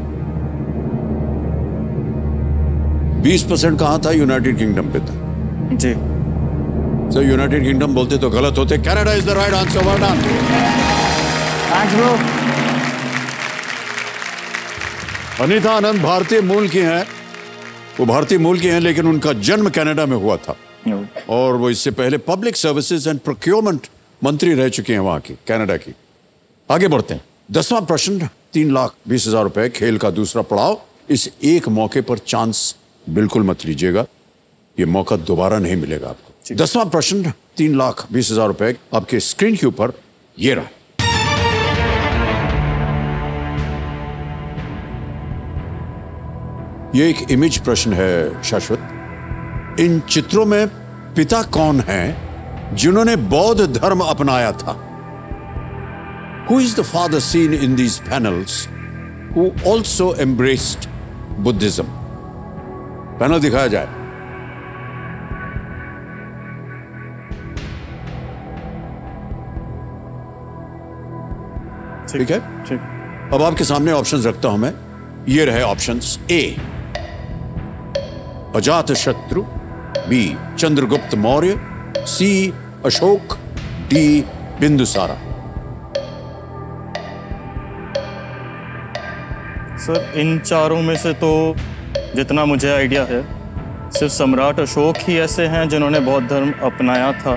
20% कहा था यूनाइटेड किंगडम पे था। जी सर, यूनाइटेड किंगडम बोलते तो गलत होते। Canada is the right answer. Well done. Thanks bro. Anita Anand भारतीय मूल की हैं। वो भारतीय मूल की हैं लेकिन उनका जन्म कनाडा में हुआ था और वो इससे पहले पब्लिक सर्विसेज एंड प्रोक्योरमेंट मंत्री रह चुके हैं वहां की, कनाडा की। आगे बढ़ते हैं। 10वां प्रश्न 3,20,000 रुपए, खेल का दूसरा पड़ाव। इस एक मौके पर चांस बिल्कुल मत लीजिएगा, ये मौका दोबारा नहीं मिलेगा आपको। 10वां प्रश्न 3,20,000 रुपए आपके स्क्रीन के ऊपर ये रहा। ये एक इमेज प्रश्न है शाश्वत। इन चित्रों में पिता कौन हैं जिन्होंने बौद्ध धर्म अपनाया था? Who is the father seen in these panels who also embraced Buddhism? Panel दिखाया जाए। ठीक है, ठीक। अब आपके सामने ऑप्शंस रखता हूं मैं। ये रहे options. A Ajatashatru, B Chandragupta Maurya, C Ashok, D Bindusara. Sir इन चारों में से तो जितना मुझे आइडिया है सिर्फ सम्राट अशोक ही ऐसे हैं जिन्होंने बौद्ध धर्म अपनाया था,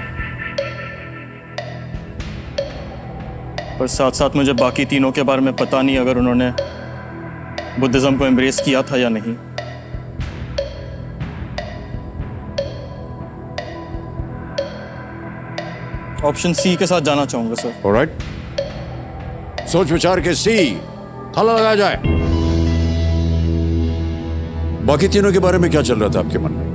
पर साथ साथ मुझे बाकी तीनों के बारे में पता नहीं अगर उन्होंने बुद्धिज्म को एम्ब्रेस किया था या नहीं। ऑप्शन सी के साथ जाना चाहूंगा सर। ऑलराइट, सोच विचार के सी ताला लगाया जाए। बाकी तीनों के बारे में क्या चल रहा था आपके मन में?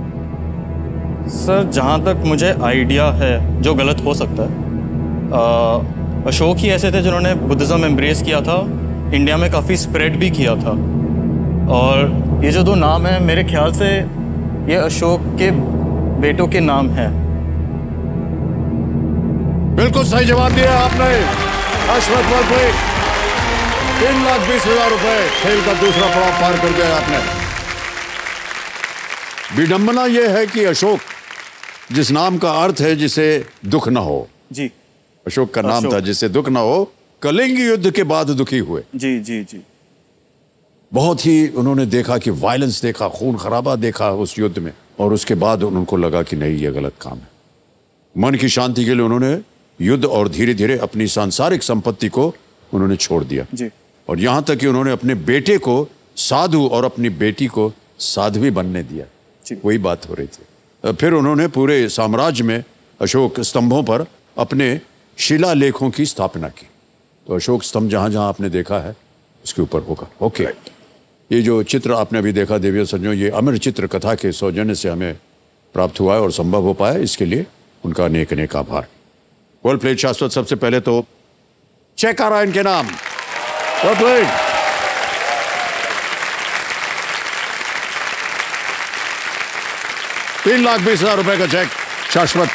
सर जहाँ तक मुझे आइडिया है, जो गलत हो सकता है, अशोक ही ऐसे थे जिन्होंने बुद्धिज्म एम्ब्रेस किया था, इंडिया में काफ़ी स्प्रेड भी किया था। और ये जो दो नाम हैं मेरे ख्याल से ये अशोक के बेटों के नाम हैं। बिल्कुल सही जवाब दिया आपने। 3,20,000 रुपए खेल का दूसरा पड़ाव पार कर दिया आपने। विडंबना यह है कि अशोक जिस नाम का अर्थ है जिसे दुख ना हो, जी अशोक का नाम अशोक। था जिसे दुख ना हो, कलिंग युद्ध के बाद दुखी हुए। जी जी जी। बहुत ही उन्होंने देखा कि वायलेंस देखा, खून खराबा देखा उस युद्ध में, और उसके बाद उनको लगा कि नहीं, यह गलत काम है। मन की शांति के लिए उन्होंने युद्ध और धीरे धीरे अपनी सांसारिक संपत्ति को उन्होंने छोड़ दिया जी। और यहां तक कि उन्होंने अपने बेटे को साधु और अपनी बेटी को साध्वी बनने दिया। वही बात हो रही थी। फिर उन्होंने पूरे साम्राज्य में अशोक स्तंभों पर अपने शिलालेखों की स्थापना की। तो अशोक स्तंभ जहां जहां आपने देखा है उसके ऊपर होगा। ओके, ये जो चित्र आपने अभी देखा देवी और सज्जनों, ये अमर चित्र कथा के सौजन्य से हमें प्राप्त हुआ है और संभव हो पाया, इसके लिए उनका अनेक अनेक आभार। वेल प्लेड शाश्वत। सबसे पहले तो चेक आ रहा है इनके नाम। Well played. ₹3,20,000 का चेक शाश्वत।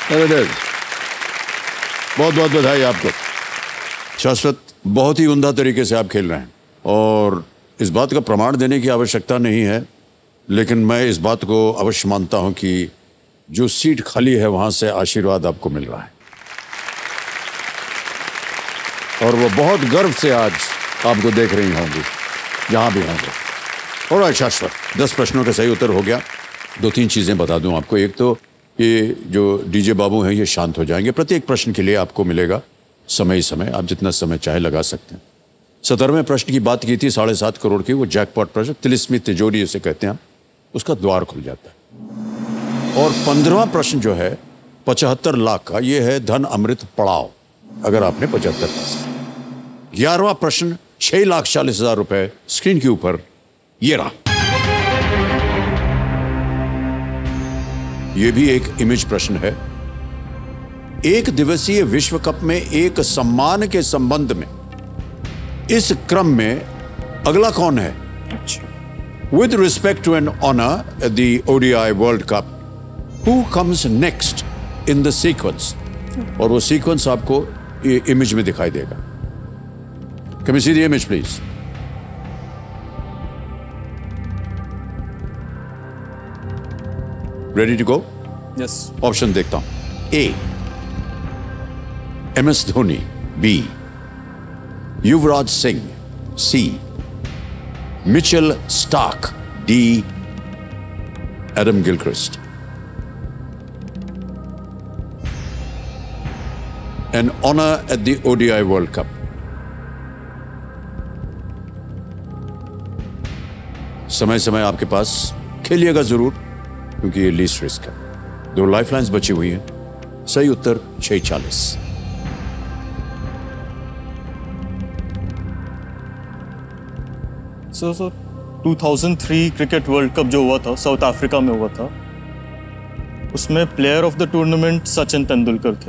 बहुत बहुत बधाई आपको शाश्वत। बहुत ही उम्दा तरीके से आप खेल रहे हैं और इस बात का प्रमाण देने की आवश्यकता नहीं है, लेकिन मैं इस बात को अवश्य मानता हूं कि जो सीट खाली है वहां से आशीर्वाद आपको मिल रहा है और वो बहुत गर्व से आज आपको देख रही होंगी जहां भी होंगे। और शाश्वत 10 प्रश्नों का सही उत्तर हो गया। 2-3 चीजें बता दूं आपको। एक तो ये जो डीजे बाबू हैं ये शांत हो जाएंगे। प्रत्येक प्रश्न के लिए आपको मिलेगा समय समय, आप जितना समय चाहे लगा सकते हैं। 17वें प्रश्न की बात की थी 7.5 करोड़ की, वो जैकपॉट प्रश्न, तिलिस्मी तिजोरी उसे कहते हैं, उसका द्वार खुल जाता है। और 15वां प्रश्न जो है 75 लाख का, ये है धन अमृत पड़ाव, अगर आपने 75 पास। 11वां प्रश्न 6,40,000 रुपए स्क्रीन के ऊपर ये रहा। यह भी एक इमेज प्रश्न है। एक दिवसीय विश्व कप में एक सम्मान के संबंध में इस क्रम में अगला कौन है? With respect to an honor at the ODI World Cup, who comes next in the sequence? और वो सीक्वेंस आपको इमेज में दिखाई देगा। Can we see the image, please? Ready to go? Yes. Option देखता हूं। A. MS Dhoni, B. Yuvraj Singh, C. Mitchell Stark, D. Adam Gilchrist. An honor at the ODI World Cup. समय समय आपके पास खेलिएगा जरूर, क्योंकि ये लीस्ट रिस्क है। 2 लाइफलाइंस बची हुई हैं। सही उत्तर 640। सो 2003 क्रिकेट वर्ल्ड कप जो हुआ था साउथ अफ्रीका में हुआ था, उसमें player of the tournament Sachin Tendulkar थे।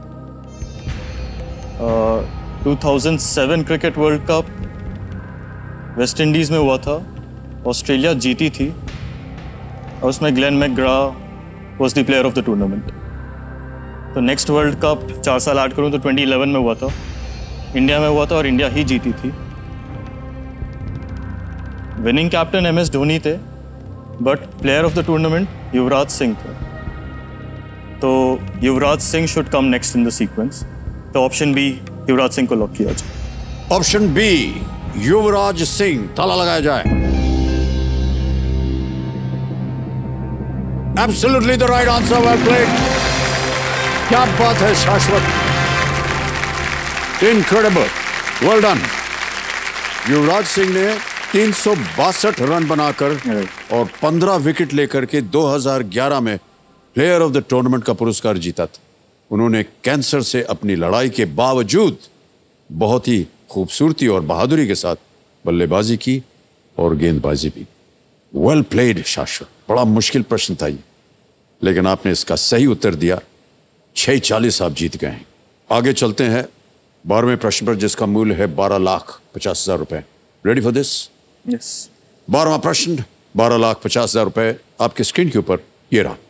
2007 cricket World Cup West Indies में हुआ था, ऑस्ट्रेलिया जीती थी और उसमें Glenn McGrath was the player of the tournament. तो नेक्स्ट वर्ल्ड कप 4 साल ऐड करूँ तो 2011 में हुआ था, इंडिया में हुआ था और इंडिया ही जीती थी। विनिंग कैप्टन MS धोनी थे, but player of the tournament Yuvraj Singh थे। तो Yuvraj Singh should come next in the sequence. तो ऑप्शन बी, युवराज सिंह को लॉक किया जाए। ऑप्शन बी, युवराज सिंह, ताला लगाया जाए। Absolutely the right answer, well played. क्या बात है Shashwat, incredible, well done. Yuvraj Singh ने 362 रन बनाकर और 15 विकेट लेकर के 2011 में प्लेयर ऑफ द टूर्नामेंट का पुरस्कार जीता था। उन्होंने कैंसर से अपनी लड़ाई के बावजूद बहुत ही खूबसूरती और बहादुरी के साथ बल्लेबाजी की और गेंदबाजी भी। वेल प्लेड शाश्वत, बड़ा मुश्किल प्रश्न था ये, लेकिन आपने इसका सही उत्तर दिया। 640 आप जीत गए हैं। आगे चलते हैं 12वें प्रश्न पर, जिसका मूल्य है 12,50,000 रुपए। Ready for this? यस। 12वां प्रश्न, 12,50,000 रुपए आपके स्क्रीन के ऊपर ये रहा।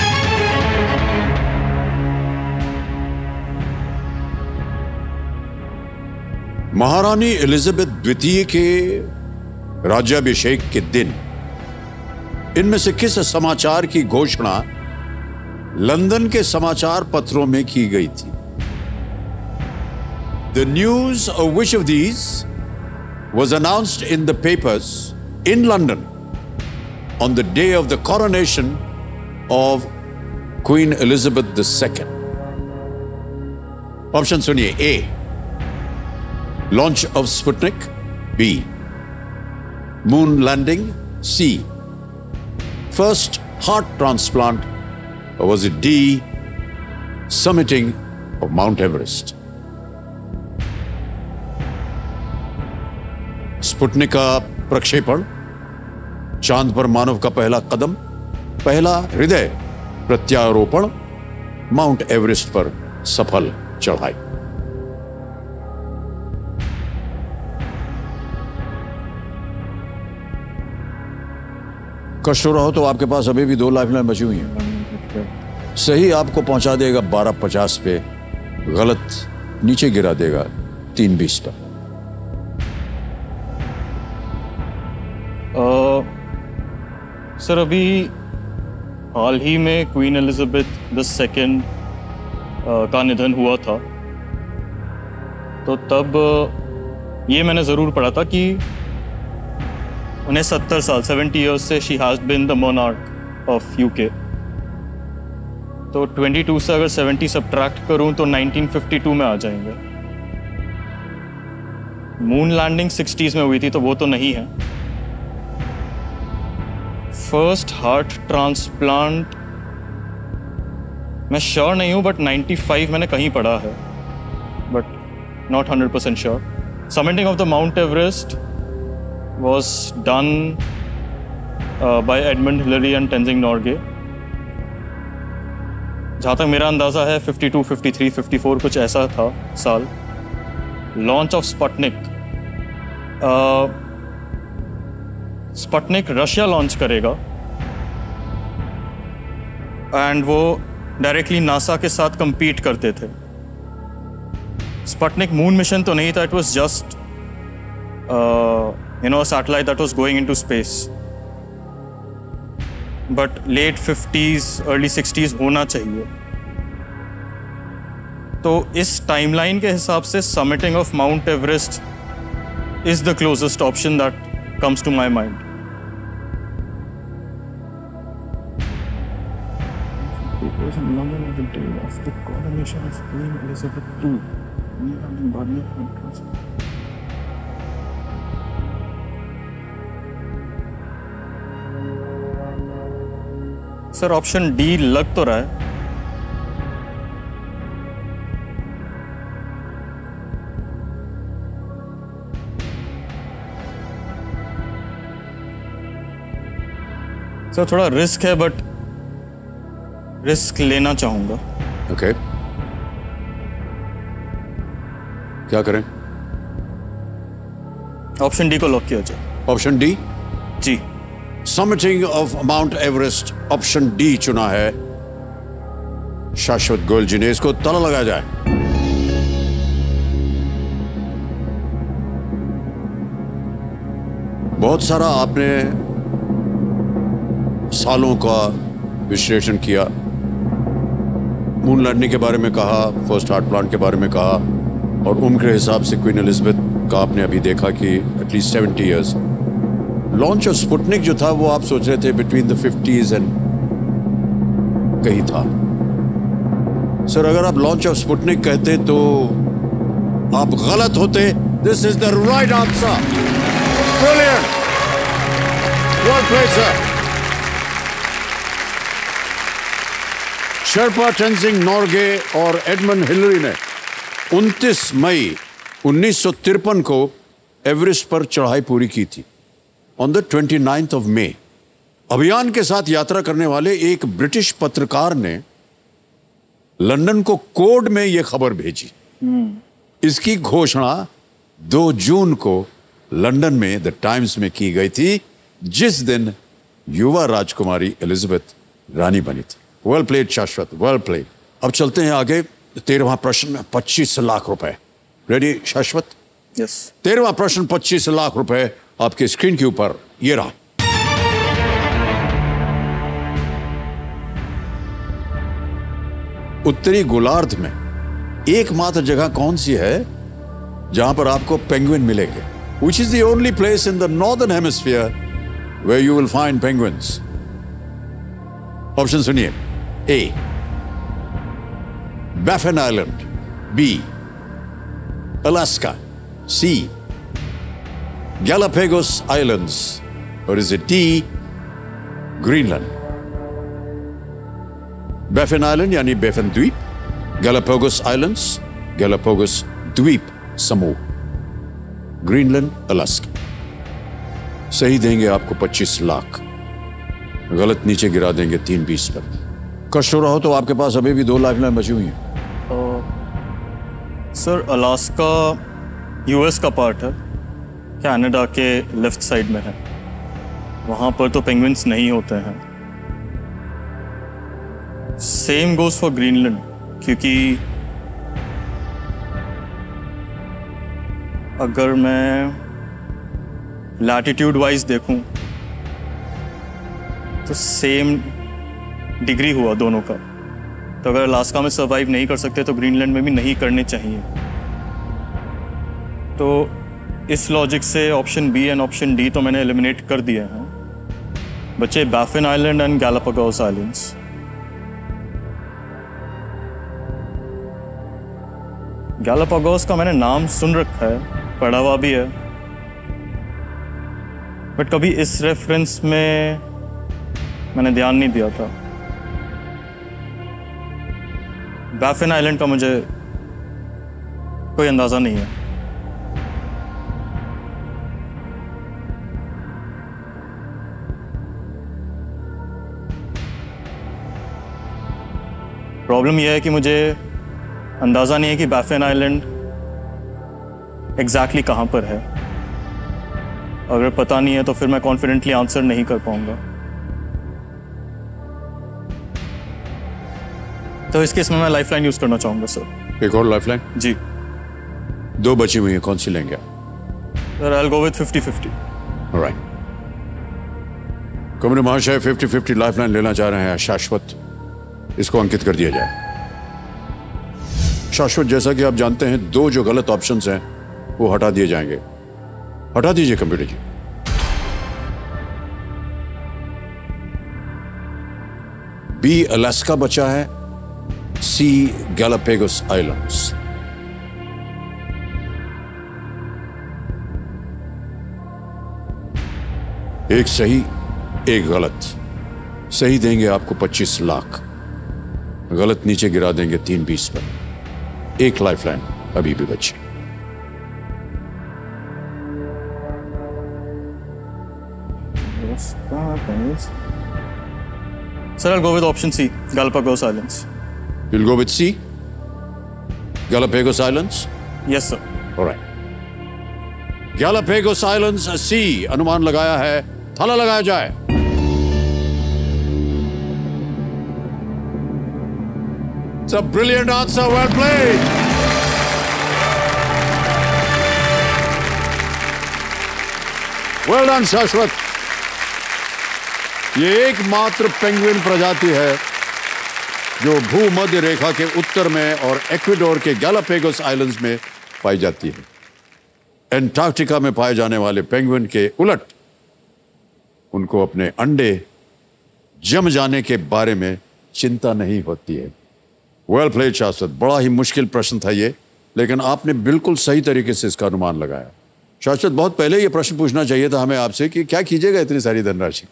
महारानी एलिजाबेथ द्वितीय के राज्याभिषेक के दिन इनमें से किस समाचार की घोषणा लंदन के समाचार पत्रों में की गई थी? The news of which of these was announced in the papers in London on the day of the coronation of Queen Elizabeth II? Option सुनिए। A, launch of Sputnik. B, moon landing. C, first heart transplant. Or was it D, summiting of Mount Everest? Sputnik का प्रक्षेपण, चांद पर मानव का पहला कदम, पहला हृदय प्रत्यारोपण, माउंट एवरेस्ट पर सफल चढ़ाई। कष्ट हो रहा हो तो आपके पास अभी भी 2 लाइफलाइन बची हुई हैं। सही आपको पहुंचा देगा 1250 पे, गलत नीचे गिरा देगा 320 पर। सर, अभी हाल ही में क्वीन एलिजाबेथ II का निधन हुआ था, तो तब ये मैंने ज़रूर पढ़ा था कि उन्हें 70 साल 70 ईयर्स से she has been the monarch of UK। तो 22 से अगर 70 सब्ट्रैक्ट करूं तो 1952 में आ जाएंगे। मून लैंडिंग 60s में हुई थी, तो वो तो नहीं है। फर्स्ट हार्ट ट्रांसप्लांट मैं श्योर नहीं हूँ, बट 95 मैंने कहीं पढ़ा है, but not 100% sure. Summiting of the Mount Everest was done by Edmund Hillary and Tenzing Norgay। जहाँ तक मेरा अंदाज़ा है 52, 53, 54 कुछ ऐसा था साल। Launch of Sputnik, Sputnik Russia launch करेगा एंड वो डायरेक्टली नासा के साथ compete करते थे। स्पुतनिक मून मिशन तो नहीं था, it was just a satellite that was going into space, but late 50s early 60s होना चाहिए। तो इस टाइमलाइन के हिसाब से summiting of Mount Everest is the closest option that comes to my mind. It was in London on the day of the coronation of Queen Elizabeth II. Sir, option D लग तो रहा है। सर, थोड़ा रिस्क है, बट रिस्क लेना चाहूँगा। ओके, क्या करें? ऑप्शन डी को लॉक किया जाए। ऑप्शन डी, जी। Summiting of Mount Everest, option D चुना है शाश्वत गोयल जी ने। इसको ताला लगाया जाए। बहुत सारा आपने सालों का विश्लेषण किया, मून लैंडिंग के बारे में कहा, फर्स्ट हार्ट प्लांट के बारे में कहा, और उम्र के हिसाब से क्वीन एलिजाबेथ का आपने अभी देखा कि at least 70 years. Launch of Sputnik जो था वो आप सोच रहे थे बिटवीन द 50s एंड कहीं था। सर, अगर आप लॉन्च ऑफ स्पुतनिक कहते तो आप गलत होते। This is the right answer. Brilliant, well played sir. Sherpa Tenzing Norgay और एडमंड हिलरी ने 29 मई 1953 को एवरेस्ट पर चढ़ाई पूरी की थी। On the 29th of May अभियान के साथ यात्रा करने वाले एक ब्रिटिश पत्रकार ने लंदन को कोड में यह खबर भेजी। इसकी घोषणा 2 जून को लंदन में द टाइम्स में की गई थी, जिस दिन युवा राजकुमारी एलिजाबेथ रानी बनी थी। Well played Shashwat, well played. अब चलते हैं आगे। 13वां प्रश्न में 25 लाख रुपए। रेडी शाश्वत? यस। 13वां प्रश्न 25 लाख रुपए आपके स्क्रीन के ऊपर ये रहा। उत्तरी गोलार्ध में एकमात्र जगह कौन सी है जहां पर आपको पेंगुइन मिलेंगे? Which is the only place in the northern hemisphere where you will find penguins? Option सुनिए। A, Baffin Island, B, Alaska, C, Galapagos Islands, or is it D, Greenland? Baffin Island यानी बेफिन द्वीप, Galapagos Islands, Galapagos द्वीप समूह, ग्रीनलैंड, अलास्का। सही देंगे आपको 25 लाख, गलत नीचे गिरा देंगे 3-20 पर। कष्ट हो रहा हो तो आपके पास अभी भी 2 लाइफलाइन बची हुई हैं। सर, अलास्का यूएस का पार्ट है, कनाडा के लेफ्ट साइड में है, वहाँ पर तो पेंगुइन्स नहीं होते हैं। सेम गोज फॉर ग्रीनलैंड, क्योंकि अगर मैं लैटिट्यूड वाइज देखूं तो सेम डिग्री हुआ दोनों का। तो अगर अलास्का में सर्वाइव नहीं कर सकते तो ग्रीनलैंड में भी नहीं करने चाहिए। तो इस लॉजिक से option B and option D तो मैंने एलिमिनेट कर दिए हैं। बचे Baffin island and Galapagos islands. Galapagos का मैंने नाम सुन रखा है, पढ़ा हुआ भी है, बट कभी इस रेफरेंस में मैंने ध्यान नहीं दिया था। बैफिन आइलैंड का मुझे कोई अंदाजा नहीं है। प्रॉब्लम यह है कि मुझे अंदाजा नहीं है कि बैफिन आइलैंड एग्जैक्टली कहां पर है। अगर पता नहीं है तो फिर मैं कॉन्फिडेंटली आंसर नहीं कर पाऊंगा। तो इस केस में मैं लाइफलाइन यूज करना चाहूंगा सर। एक और लाइफलाइन? जी। 2 बची हुई है, कौन सी लेंगे? Sir, I will go with 50-50। Alright. कमरे महाशय 50-50 लाइफलाइन लेना चाह रहे हैं शाश्वत। इसको अंकित कर दिया जाए। शाश्वत, जैसा कि आप जानते हैं 2 जो गलत ऑप्शंस हैं वो हटा दिए जाएंगे। हटा दीजिए कंप्यूटर जी। बी अलास्का बचा है, सी गैलापागोस आइलैंड्स। एक सही, एक गलत। सही देंगे आपको 25 लाख, गलत नीचे गिरा देंगे 3-20 पर। एक लाइफलाइन अभी भी बची। Sir, I'll go with option C, Galapagos Islands. You'll go with C? Galapagos Islands? Yes, sir. All right. Galapagos Islands, C. अनुमान लगाया है, थाला लगाया जाए। It's a brilliant answer. Well played. Well done, शाश्वत। ये एकमात्र पेंगुइन प्रजाति है जो भूमध्य रेखा के उत्तर में और इक्वाडोर के गैलापागोस आइलैंड्स में पाई जाती है। एंटार्क्टिका में पाए जाने वाले पेंगुइन के उलट उनको अपने अंडे जम जाने के बारे में चिंता नहीं होती है। वेल प्लेड शाश्वत। बड़ा ही मुश्किल प्रश्न था ये, लेकिन आपने बिल्कुल सही तरीके से इसका अनुमान लगाया। शाश्वत, बहुत पहले ये प्रश्न पूछना चाहिए था हमें आपसे कि क्या कीजिएगा इतनी सारी धनराशि।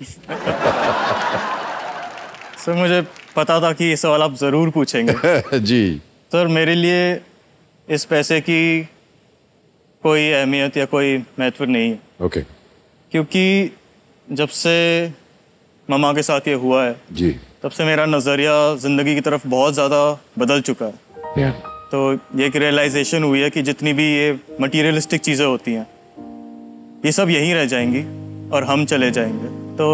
सर, मुझे पता था कि ये सवाल आप ज़रूर पूछेंगे। जी सर, मेरे लिए इस पैसे की कोई अहमियत या कोई महत्व नहीं है। ओके। क्योंकि जब से ममा के साथ ये हुआ है जी तब से मेरा नज़रिया ज़िंदगी की तरफ बहुत ज़्यादा बदल चुका है। तो ये एक रियलाइजेशन हुई है कि जितनी भी ये मटीरियलिस्टिक चीज़ें होती हैं ये सब यहीं रह जाएंगी और हम चले जाएंगे। तो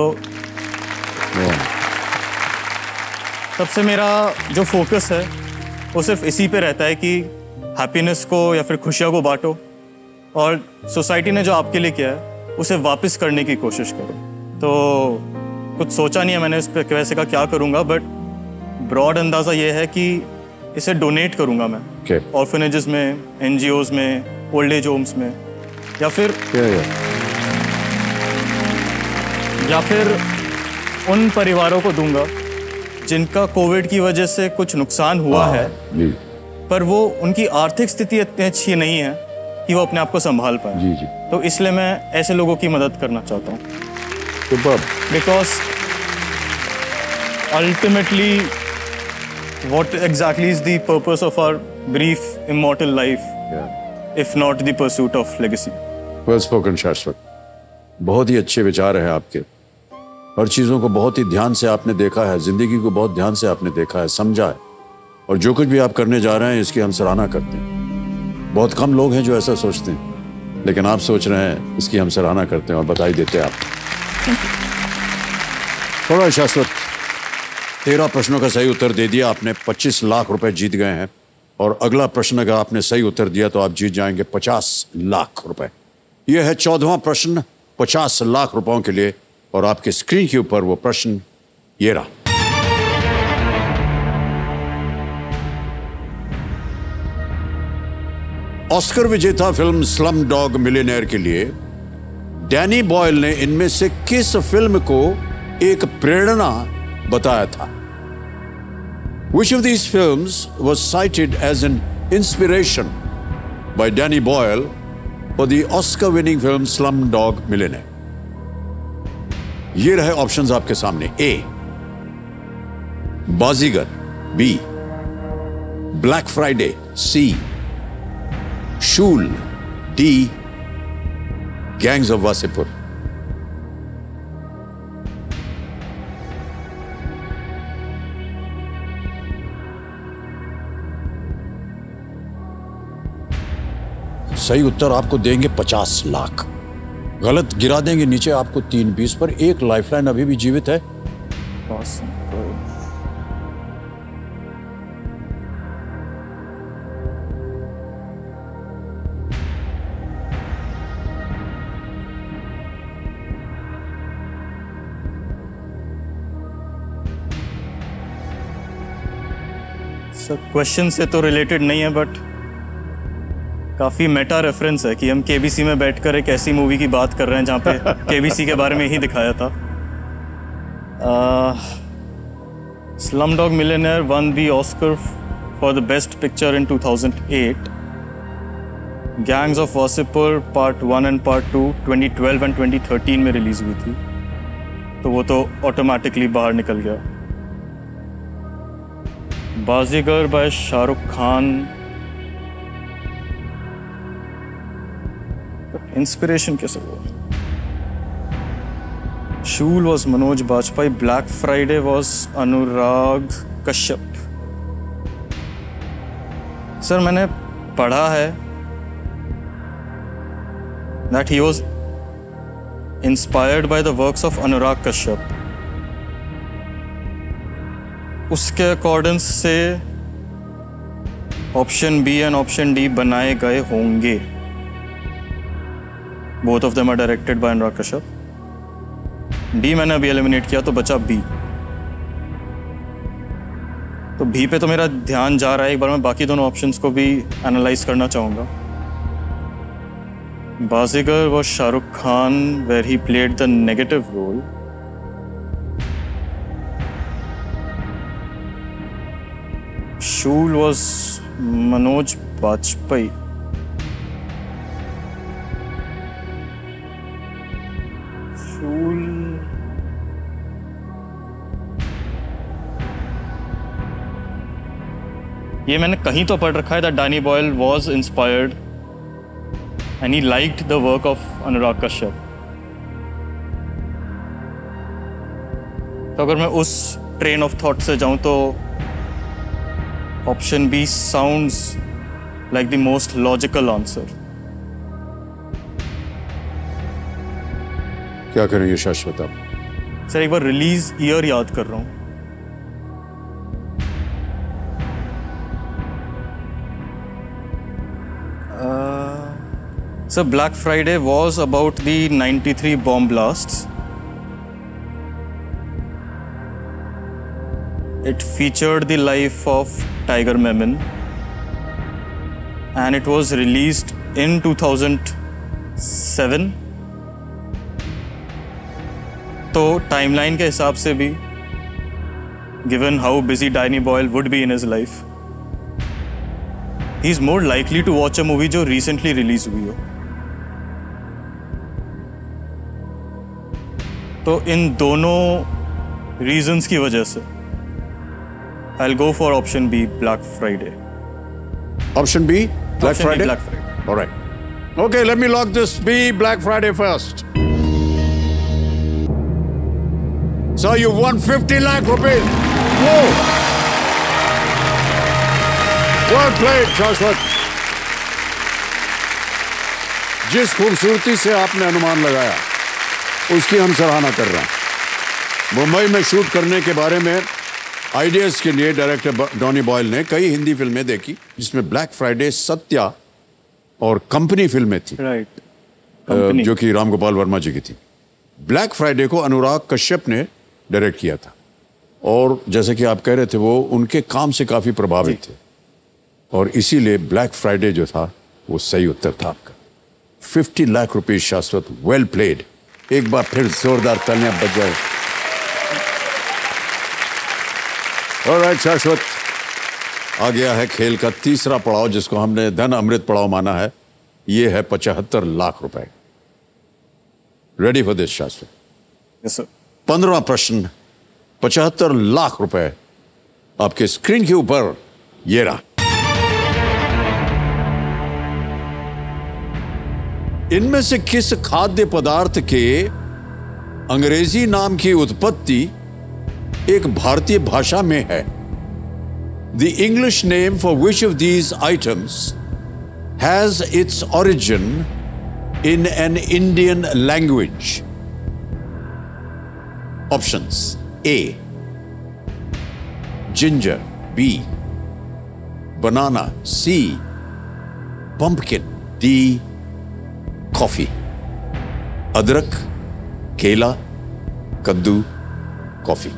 तब से मेरा जो फोकस है वो सिर्फ इसी पे रहता है कि हैप्पीनेस को या फिर खुशियों को बांटो और सोसाइटी ने जो आपके लिए किया है उसे वापस करने की कोशिश करो। तो कुछ सोचा नहीं है मैंने इस पे वैसे का क्या करूँगा, बट ब्रॉड अंदाज़ा ये है कि इसे डोनेट करूँगा मैं ऑर्फनेजेस में, NGOs में, ओल्ड एज होम्स में, या फिर उन परिवारों को दूंगा जिनका कोविड की वजह से कुछ नुकसान हुआ है पर वो उनकी आर्थिक स्थिति इतनी अच्छी नहीं है कि वो अपने आप को संभाल पाए। जी जी। तो इसलिए मैं ऐसे लोगों की मदद करना चाहता हूँ। Because ultimately what exactly is the purpose of our brief immortal life if not the pursuit of legacy? Well spoken, शाश्वत। बहुत ही अच्छे विचार हैं आपके। हर चीज़ों को बहुत ही ध्यान से आपने देखा है, जिंदगी को बहुत ध्यान से आपने देखा है, समझा है, और जो कुछ भी आप करने जा रहे हैं इसकी हम सराहना करते हैं। बहुत कम लोग हैं जो ऐसा सोचते हैं, लेकिन आप सोच रहे हैं, इसकी हम सराहना करते हैं और बधाई देते हैं आप। थोड़ा शाश्वत, 13 प्रश्नों का सही उत्तर दे दिया आपने, 25 लाख रुपए जीत गए हैं। और अगला प्रश्न अगर आपने सही उत्तर दिया तो आप जीत जाएंगे 50 लाख रुपए। यह है 14वां प्रश्न 50 लाख रुपयों के लिए, और आपके स्क्रीन के ऊपर वो प्रश्न ये रहा। ऑस्कर विजेता फिल्म स्लम डॉग मिलियनेयर के लिए डैनी बॉयल ने इनमें से किस फिल्म को एक प्रेरणा बताया था? Which of these films was cited as an inspiration by Danny Boyle for the Oscar-winning film Slumdog Millionaire? ये रहे ऑप्शंस आपके सामने। A, Baazigar, B, black friday, C, Shool, D, gangs of Wasseypur. सही उत्तर आपको देंगे 50 लाख, गलत गिरा देंगे नीचे आपको 3-20 पर। एक लाइफलाइन अभी भी जीवित है। सर, क्वेश्चन से तो रिलेटेड नहीं है, बट काफ़ी मेटा रेफरेंस है कि हम केबीसी में बैठकर एक ऐसी मूवी की बात कर रहे हैं जहाँ पे केबीसी के बारे में ही दिखाया था। Slumdog millionaire won the Oscar for the best picture in 2008। Gangs of Wasseypur part 1 and part 2 2012 एंड 2013 में रिलीज हुई थी, तो वो तो ऑटोमेटिकली बाहर निकल गया। बाजीगर बाय शाहरुख खान, इंस्पिरेशन कैसे हुआ? Shool was Manoj Bajpayee, black friday was Anurag Kashyap. Sir मैंने पढ़ा है that he was inspired by the works of Anurag Kashyap. उसके अकॉर्डिंग से option B and option D बनाए गए होंगे। Both of them are directed by Anurag Kashyap. D मैंने अभी एलिमिनेट किया तो बचा बी। तो बी पे तो मेरा ध्यान जा रहा है, एक बार मैं बाकी दोनों ऑप्शंस को भी एनालाइज करना चाहूँगा। बाजीगर was Shahrukh Khan where he played the negative role. Shool was Manoj Bajpayee. Shool. ये मैंने कहीं तो पढ़ रखा है that Danny Boyle was inspired and he liked the work of Anurag Kashyap. तो अगर मैं उस ट्रेन ऑफ थॉट से जाऊं तो option B sounds like the most logical answer. क्या करेंगे शाश्वत आप? सर एक बार रिलीज ईयर याद कर रहा हूं। So Black Friday was about the 93 bomb blasts. It featured the life of Tiger Memon and it was released in 2007. तो टाइमलाइन के हिसाब से भी given how busy Danny Boyle would be in his life, he is more likely to watch a movie जो recently release हुई हो। तो इन दोनों रीजंस की वजह से I'll go for option B, Black Friday. Option B, Black Option B, Friday? Black Friday. All right. Okay, let me lock this B, Black Friday first. So you won 50 lakh rupees. Whoa! Well played, शाश्वत। जिस खूबसूरती से आपने अनुमान लगाया उसकी हम सराहना कर रहे हैं। मुंबई में शूट करने के बारे में आइडियाज के लिए डायरेक्टर डॉनी बॉयल ने कई हिंदी फिल्में देखी जिसमें ब्लैक फ्राइडे, सत्या और कंपनी फिल्में थी, राइट, जो कि राम गोपाल वर्मा जी की थी। ब्लैक फ्राइडे को अनुराग कश्यप ने डायरेक्ट किया था और जैसे कि आप कह रहे थे वो उनके काम से काफी प्रभावित थे और इसीलिए ब्लैक फ्राइडे जो था वो सही उत्तर था आपका। 50 lakh rupees Shashwat, well played. एक बार फिर जोरदार तालियां बज जाए। ऑलराइट शाश्वत, आ गया है खेल का तीसरा पड़ाव जिसको हमने धन अमृत पड़ाव माना है। ये है 75 लाख रुपए। Ready for this Shashwat? Yes sir. 15वां प्रश्न, 75 लाख रुपए आपके स्क्रीन के ऊपर ये रहा। इनमें से किस खाद्य पदार्थ के अंग्रेजी नाम की उत्पत्ति एक भारतीय भाषा में है? The English name for which of these items has its origin in an Indian language? Options: A ginger, B banana, C pumpkin, D coffee. अदरक, केला, कद्दू, कॉफी।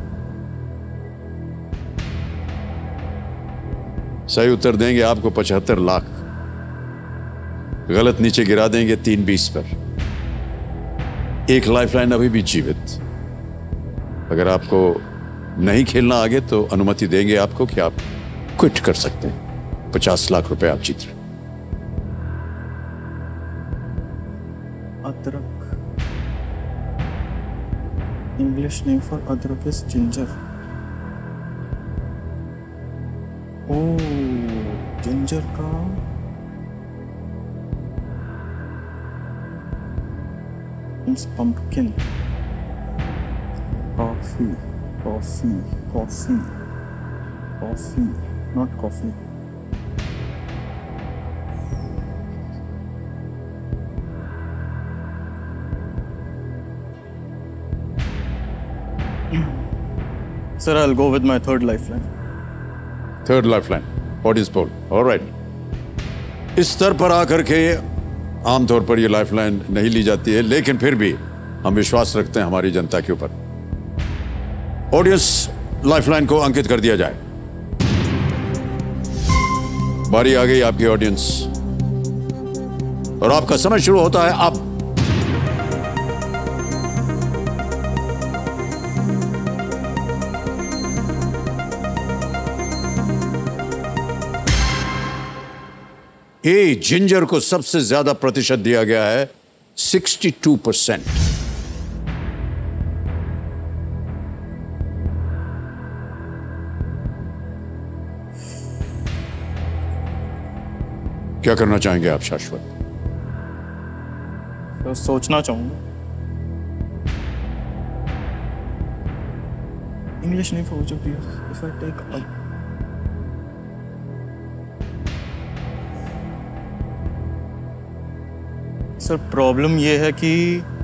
सही उत्तर देंगे आपको 75 लाख, गलत नीचे गिरा देंगे 320 पर। एक लाइफलाइन अभी भी जीवित। अगर आपको नहीं खेलना आगे तो अनुमति देंगे आपको कि आप क्विट कर सकते हैं। 50 लाख रुपए आप जीत रहे। अदरक, इंग्लिश नेम फॉर अदरक इज जिंजर। ओ जिंजर का means pumpkin. Coffee, coffee, coffee, coffee, not coffee. Sir, I'll go with my third lifeline. Third lifeline, audience poll, alright. इस स्तर पर आकर के आमतौर पर यह लाइफलाइन नहीं ली जाती है, लेकिन फिर भी हम विश्वास रखते हैं हमारी जनता के ऊपर। ऑडियंस लाइफलाइन को अंकित कर दिया जाए। बारी आ गई आपकी ऑडियंस और आपका समय शुरू होता है अब। ए जिंजर को सबसे ज्यादा प्रतिशत दिया गया है, 62%। क्या करना चाहेंगे आप शाश्वत? तो सोचना चाहूंगा। इंग्लिश नहीं for which of these? If I take a sir problem ये है कि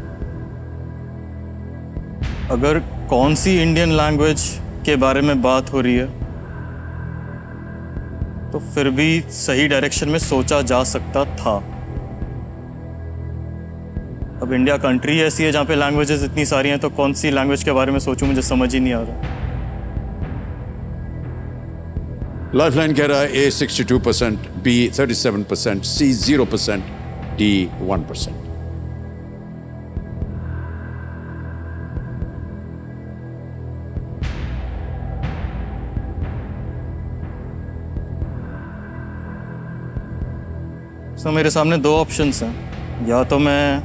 अगर कौन सी इंडियन लैंग्वेज के बारे में बात हो रही है तो फिर भी सही डायरेक्शन में सोचा जा सकता था। अब इंडिया कंट्री ऐसी है जहाँ पे लैंग्वेजेस इतनी सारी हैं, तो कौन सी लैंग्वेज के बारे में सोचूं, मुझे समझ ही नहीं आ रहा। लाइफलाइन कह रहा है ए 62%, बी 37%, सी 0%, डी 1%। तो मेरे सामने दो ऑप्शंस हैं, या तो मैं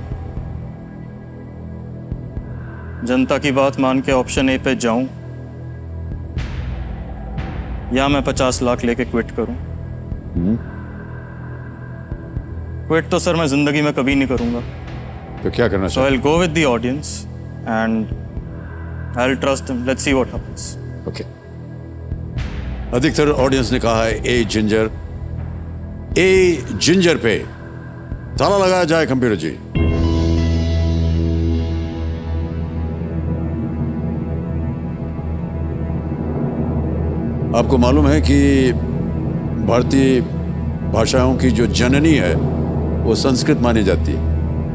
जनता की बात मान के ऑप्शन ए पे जाऊं, या मैं 50 लाख लेके क्विट करूं। क्विट तो सर मैं जिंदगी में कभी नहीं करूंगा। तो क्या करना So I'll go with the audience and I'll trust them. Let's see what happens. Okay. अधिकतर ऑडियंस ने कहा है ए जिंजर। ए जिंजर पे ताला लगाया जाए कंप्यूटर जी। आपको मालूम है कि भारतीय भाषाओं की जो जननी है वो संस्कृत मानी जाती है।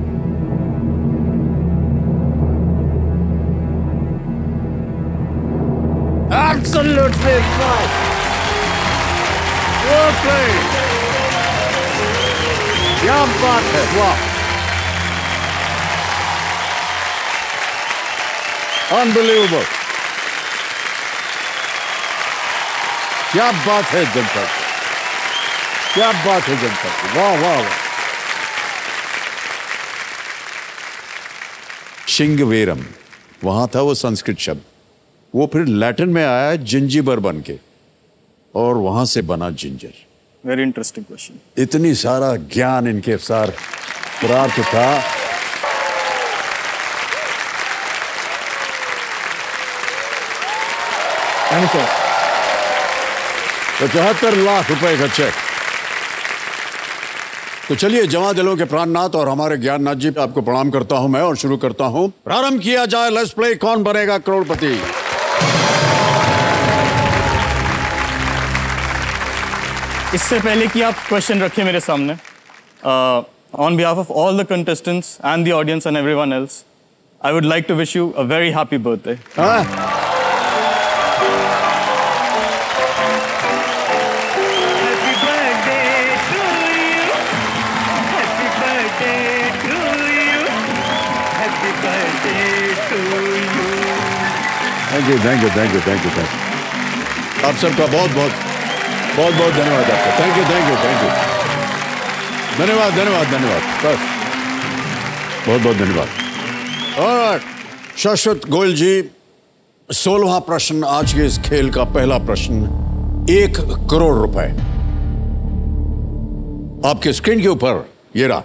Absolutely right. Well played. क्या बात है, वाह, अनबिलीवेबल। क्या बात है जनता की, क्या बात है जनता की, वाह वाह वाह। शिंगवेरम, वहां था वो संस्कृत शब्द, वो फिर लैटिन में आया जिंजीबर बन के और वहां से बना जिंजर। Very interesting question. इतनी सारा ज्ञान इनके सार प्राप्त था। Thank you. 75 लाख रुपए का चेक। तो चलिए जवां दिलों के प्राणनाथ और हमारे ज्ञाननाथ जी, आपको प्रणाम करता हूं मैं और शुरू करता हूं। प्रारंभ किया जाए, लेट्स प्ले कौन बनेगा करोड़पति। इससे पहले कि आप क्वेश्चन रखें मेरे सामने, on behalf of all the contestants and the audience and everyone else, I would like to wish you a very happy birthday. Thank you thank you thank you thank you thank you. आप सबका बहुत बहुत बहुत बहुत धन्यवाद आपका। Thank you thank you thank you. धन्यवाद धन्यवाद धन्यवाद, बस बहुत बहुत धन्यवाद। और शाश्वत गोयल जी, 16वां प्रश्न आज के इस खेल का पहला प्रश्न, 1 करोड़ रुपए आपके स्क्रीन के ऊपर ये रहा।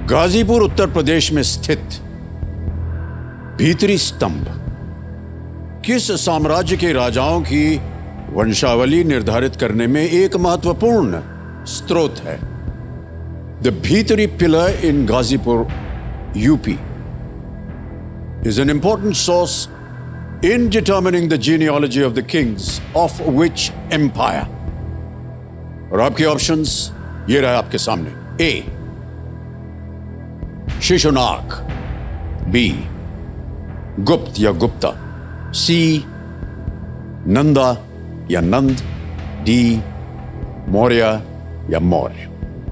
गाजीपुर उत्तर प्रदेश में स्थित भीतरी स्तंभ किस साम्राज्य के राजाओं की वंशावली निर्धारित करने में एक महत्वपूर्ण स्रोत है? The Bhitari pillar in Ghazipur UP is an important source in determining the genealogy of the kings of which empire. और आपके ऑप्शंस ये रहे आपके सामने। ए शिशुनाग, बी गुप्त या गुप्ता, सी नंदा या नंद, डी मौर्य या Maurya.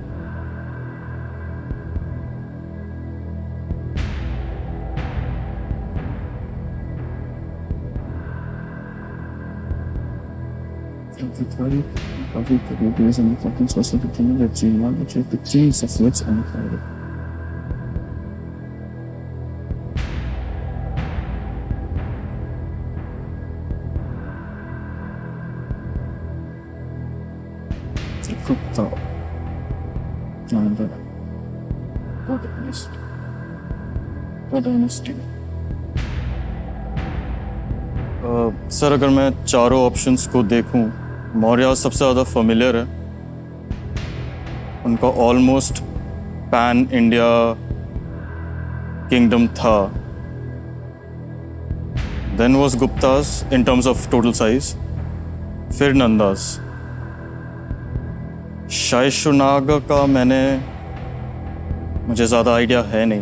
Public is an important source of determining the genealogy of the kings of which empire. Gupta. And the dynasty. Sir अगर मैं चारों ऑप्शंस को देखूं, मौर्य सबसे ज़्यादा फेमिलियर है। उनका ऑलमोस्ट पैन इंडिया किंगडम था। Then was Guptas in terms of total size, फिर नंदास। शैशुनाग का मुझे ज़्यादा आइडिया है नहीं।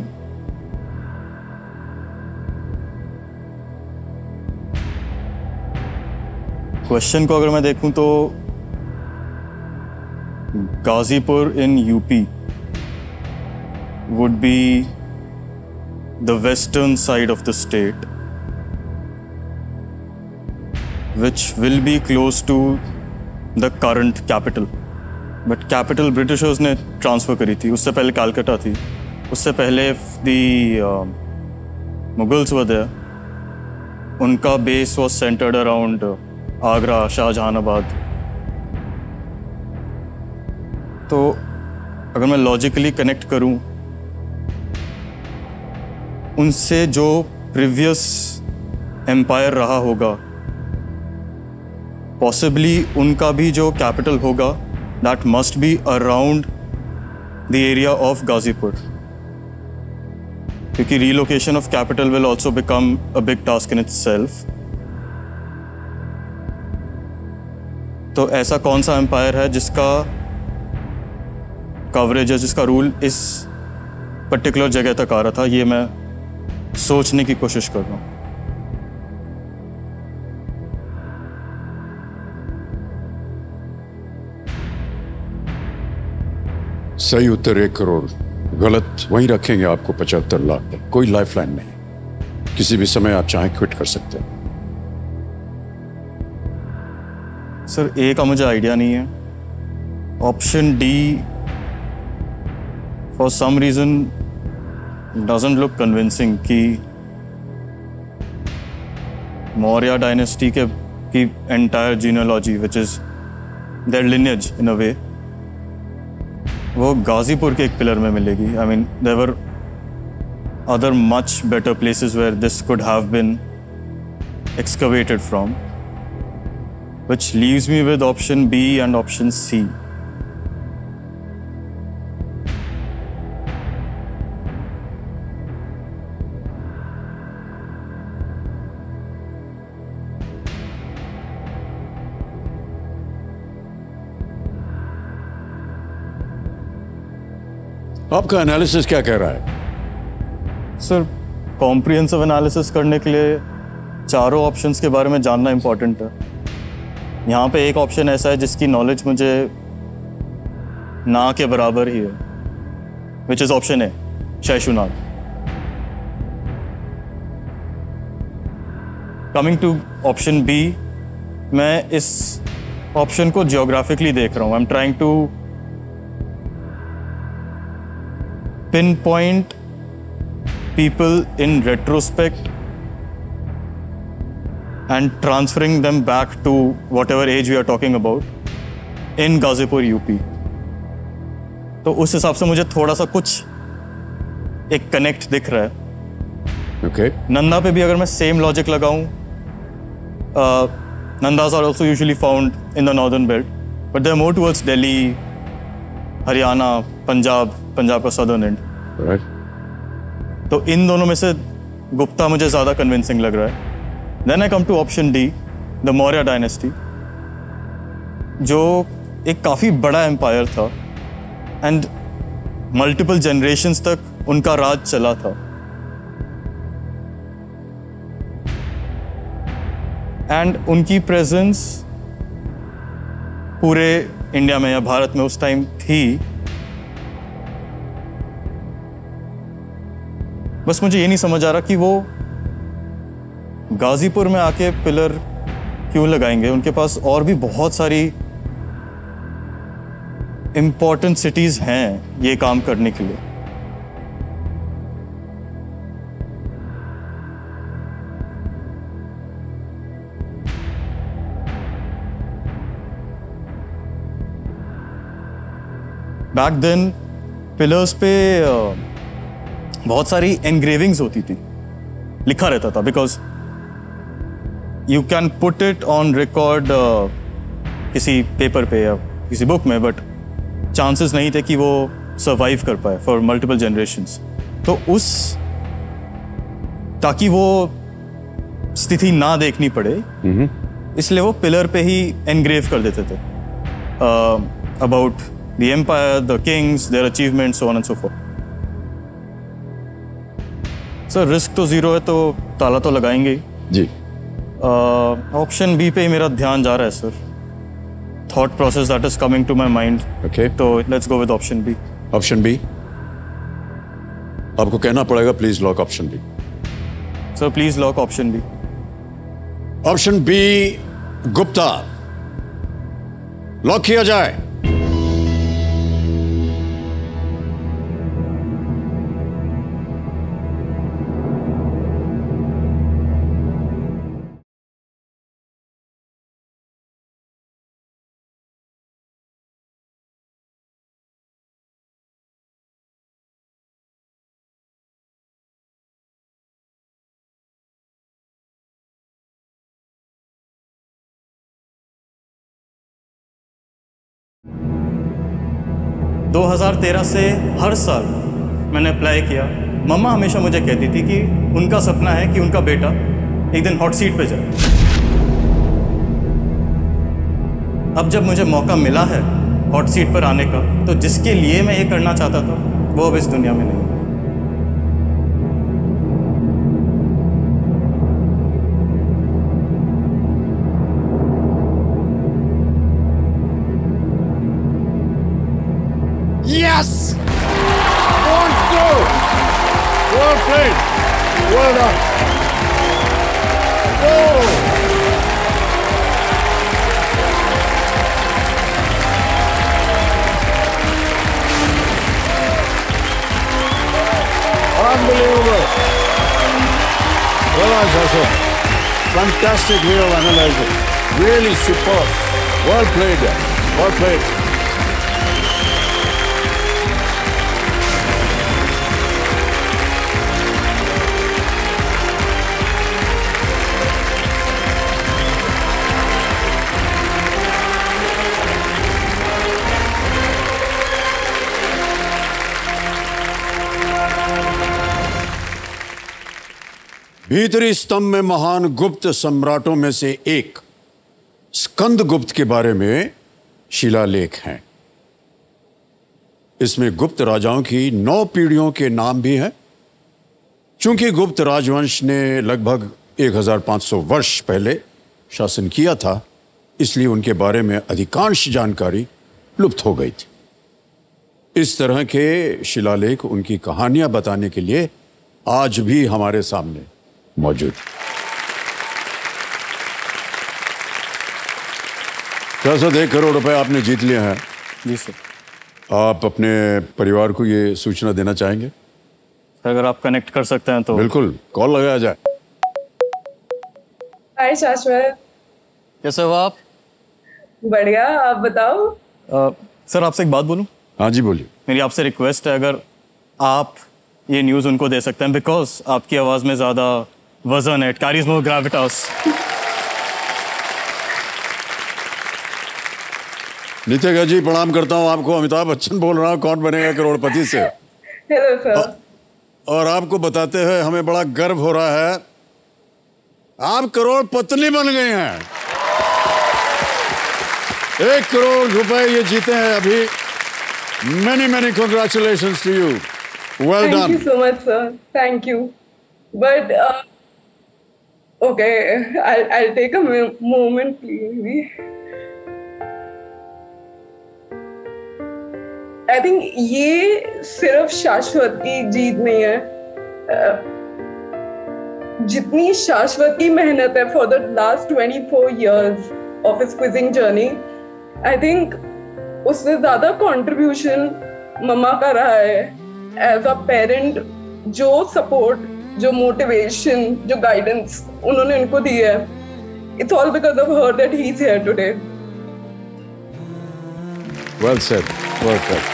क्वेश्चन को अगर मैं देखूं तो Ghazipur in UP would be the western side of the state which will be close to the current capital. But capital Britishers ने ट्रांसफ़र करी थी, उससे पहले कलकत्ता थी, उससे पहले मुगल्स वर देयर। उनका base was centered around Agra, Shahjahanabad. तो अगर मैं लॉजिकली कनेक्ट करूं उनसे, जो प्रीवियस एम्पायर रहा होगा, पॉसिबली उनका भी जो कैपिटल होगा that must be around the area of Ghazipur, क्योंकि relocation of capital will also become a big task in itself. तो ऐसा कौन सा एम्पायर है जिसका कवरेज है, जिसका रूल इस पर्टिकुलर जगह तक आ रहा था? ये मैं सोचने की कोशिश कर रहा हूँ। सही उत्तर 1 करोड़, गलत वहीं रखेंगे आपको 75 लाख। कोई लाइफलाइन नहीं, किसी भी समय आप चाहें क्विट कर सकते हैं। सर ए का मुझे आइडिया नहीं है। Option D for some reason doesn't look convincing कि मौर्य डायनेस्टी की entire genealogy which is their lineage in a way, वो गाजीपुर के एक पिलर में मिलेगी। I mean there were other much better places where this could have been excavated from, which leaves me with option B and option C. आपका एनालिसिस क्या कह रहा है? सर कॉम्प्रिहेंसिव एनालिसिस करने के लिए चारों ऑप्शंस के बारे में जानना इम्पोर्टेंट है। यहाँ पे एक ऑप्शन ऐसा है जिसकी नॉलेज मुझे ना के बराबर ही है, which is option A, Shaishunaga. Coming to option B, मैं इस ऑप्शन को जियोग्राफिकली देख रहा हूँ। I am trying to pinpoint people in retrospect and transferring them back to whatever age we are talking about in Ghazipur UP. तो उस हिसाब से मुझे थोड़ा सा कुछ एक कनेक्ट दिख रहा है। ओके नंदा पे भी अगर मैं सेम लॉजिक लगाऊं, Nandas are also usually found in the northern belt, but they are more towards Delhi, Haryana, Punjab का सदर्न एंड। राइट तो इन दोनों में से गुप्ता मुझे ज़्यादा कन्विंसिंग लग रहा है। Then I come to option D, the Maurya dynasty, जो एक काफ़ी बड़ा एम्पायर था एंड मल्टीपल जनरेशन्स तक उनका राज चला था। एंड उनकी प्रेजेंस पूरे इंडिया में या भारत में उस टाइम थी। बस मुझे ये नहीं समझ आ रहा कि वो गाजीपुर में आके पिलर क्यों लगाएंगे। उनके पास और भी बहुत सारी इंपॉर्टेंट सिटीज हैं ये काम करने के लिए। बैक देन पिलर्स पे बहुत सारी एनग्रेविंग्स होती थी, लिखा रहता था, because you can put it on record किसी पेपर पे या किसी बुक में, बट चांसेस नहीं थे कि वो सर्वाइव कर पाए फॉर मल्टीपल जनरेशन्स। तो उस ताकि वो स्थिति ना देखनी पड़े, इसलिए वो पिलर पे ही एनग्रेव कर देते थे about the empire, the kings, their achievements, so on and so forth. Sir risk तो जीरो है, तो ताला तो लगाएंगे ही। जी ऑप्शन बी पे ही मेरा ध्यान जा रहा है सर। Thought process that is coming to my mind. Okay तो let's go with option B. Option B आपको कहना पड़ेगा please lock option B. Sir please lock option B. Option B Gupta lock किया जाए। दो 2013 से हर साल मैंने अप्लाई किया। मम्मा हमेशा मुझे कहती थी कि उनका सपना है कि उनका बेटा एक दिन हॉट सीट पे जाए। अब जब मुझे मौका मिला है हॉट सीट पर आने का, तो जिसके लिए मैं ये करना चाहता था वो अब इस दुनिया में नहीं है। Yes! 1-2! Well played! Well done! Oh! Unbelievable! Well done, Joseph. Fantastic real analysis. Really superb. Well played. Well played. भीतरी स्तंभ में महान गुप्त सम्राटों में से एक स्कंदगुप्त के बारे में शिलालेख हैं। इसमें गुप्त राजाओं की 9 पीढ़ियों के नाम भी हैं। चूंकि गुप्त राजवंश ने लगभग 1500 वर्ष पहले शासन किया था, इसलिए उनके बारे में अधिकांश जानकारी लुप्त हो गई थी। इस तरह के शिलालेख उनकी कहानियां बताने के लिए आज भी हमारे सामने मौजूद। 1 करोड़ रुपए आपने जीत लिए हैं। जी सर। आप अपने परिवार को ये सूचना देना चाहेंगे? अगर आप कनेक्ट कर सकते हैं तो बिल्कुल, कॉल लगाया जाए। हाय शाश्वत। कैसे हो आप? बढ़िया, आप बताओ। सर आपसे एक बात बोलूं? हाँ जी बोलिए। मेरी आपसे रिक्वेस्ट है, अगर आप ये न्यूज़ उनको दे सकते हैं बिकॉज आपकी आवाज़ में ज़्यादा वजन है, it carries more gravitas. Nitika ji प्रणाम करता हूँ आपको। अमिताभ बच्चन बोल रहा हूँ कौन बनेगा करोड़पति से। Hello sir. और आपको बताते हुए हमें बड़ा गर्व हो रहा है, आप करोड़पति बन गए हैं। 1 करोड़ रुपए ये जीते हैं अभी। Many many congratulations to you, well done. Thank you so much sir, thank you. But okay, I'll take a moment please. I think ये सिर्फ शाश्वत की जीत नहीं है, जितनी शाश्वत की मेहनत है for the last 24 years of his quizzing journey, I think उससे ज्यादा contribution मम्मा का रहा है as a parent। जो support, जो motivation, जो guidance उन्होंने इनको दी है, it's all because of her that he's here today. Well said, perfect.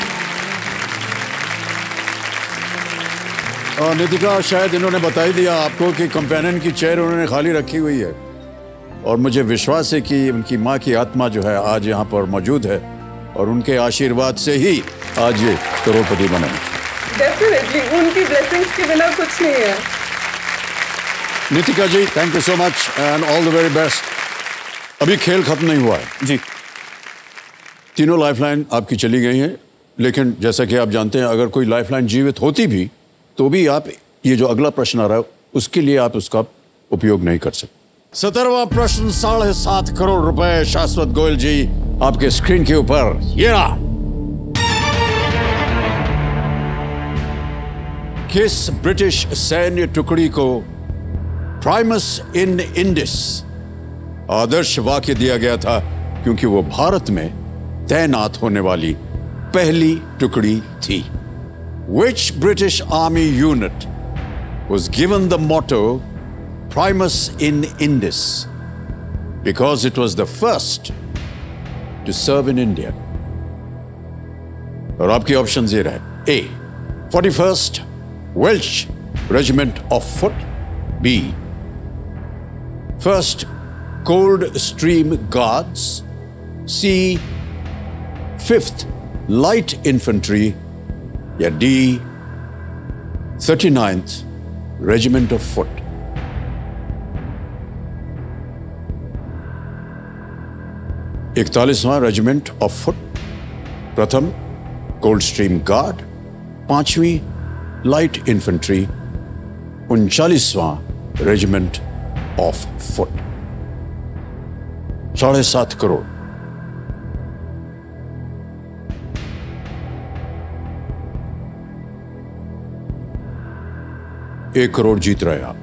और नितिका, शायद इन्होंने बता ही दिया आपको कि कंपेनियन की चेयर उन्होंने खाली रखी हुई है, और मुझे विश्वास है कि उनकी माँ की आत्मा जो है आज यहाँ पर मौजूद है, और उनके आशीर्वाद से ही आज ये करोड़पति बने। डेफिनेटली उनकी ब्लेसिंग्स के बिना कुछ नहीं है। Nitika ji, thank you so much and all the very best. अभी खेल खत्म नहीं हुआ है जी। तीनों लाइफलाइन आपकी चली गई हैं, लेकिन जैसा कि आप जानते हैं अगर कोई लाइफलाइन जीवित होती भी तो भी आप ये जो अगला प्रश्न आ रहा है उसके लिए आप उसका उपयोग नहीं कर सकते। 17वां प्रश्न 7.5 करोड़ रुपए। शाश्वत गोयल जी आपके स्क्रीन के ऊपर ये रहा। किस ब्रिटिश सैन्य टुकड़ी को प्राइमस इन इंडिस आदर्श वाक्य दिया गया था क्योंकि वो भारत में तैनात होने वाली पहली टुकड़ी थी? Which British Army unit was given the motto Primus in Indis because it was the first to serve in India? और आपके ऑप्शंस ये रहे: A, 41st Welsh Regiment of Foot; B, 1st Coldstream Guards; C, 5th Light Infantry; या D, 39th Regiment of Foot। इकतालीसवां रेजिमेंट ऑफ फुट, प्रथम कोल्डस्ट्रीम गार्ड, 5वीं लाइट इन्फेंट्री, 39वां रेजिमेंट ऑफ फुट। 7.5 करोड़। एक करोड़ जीत रहे आप।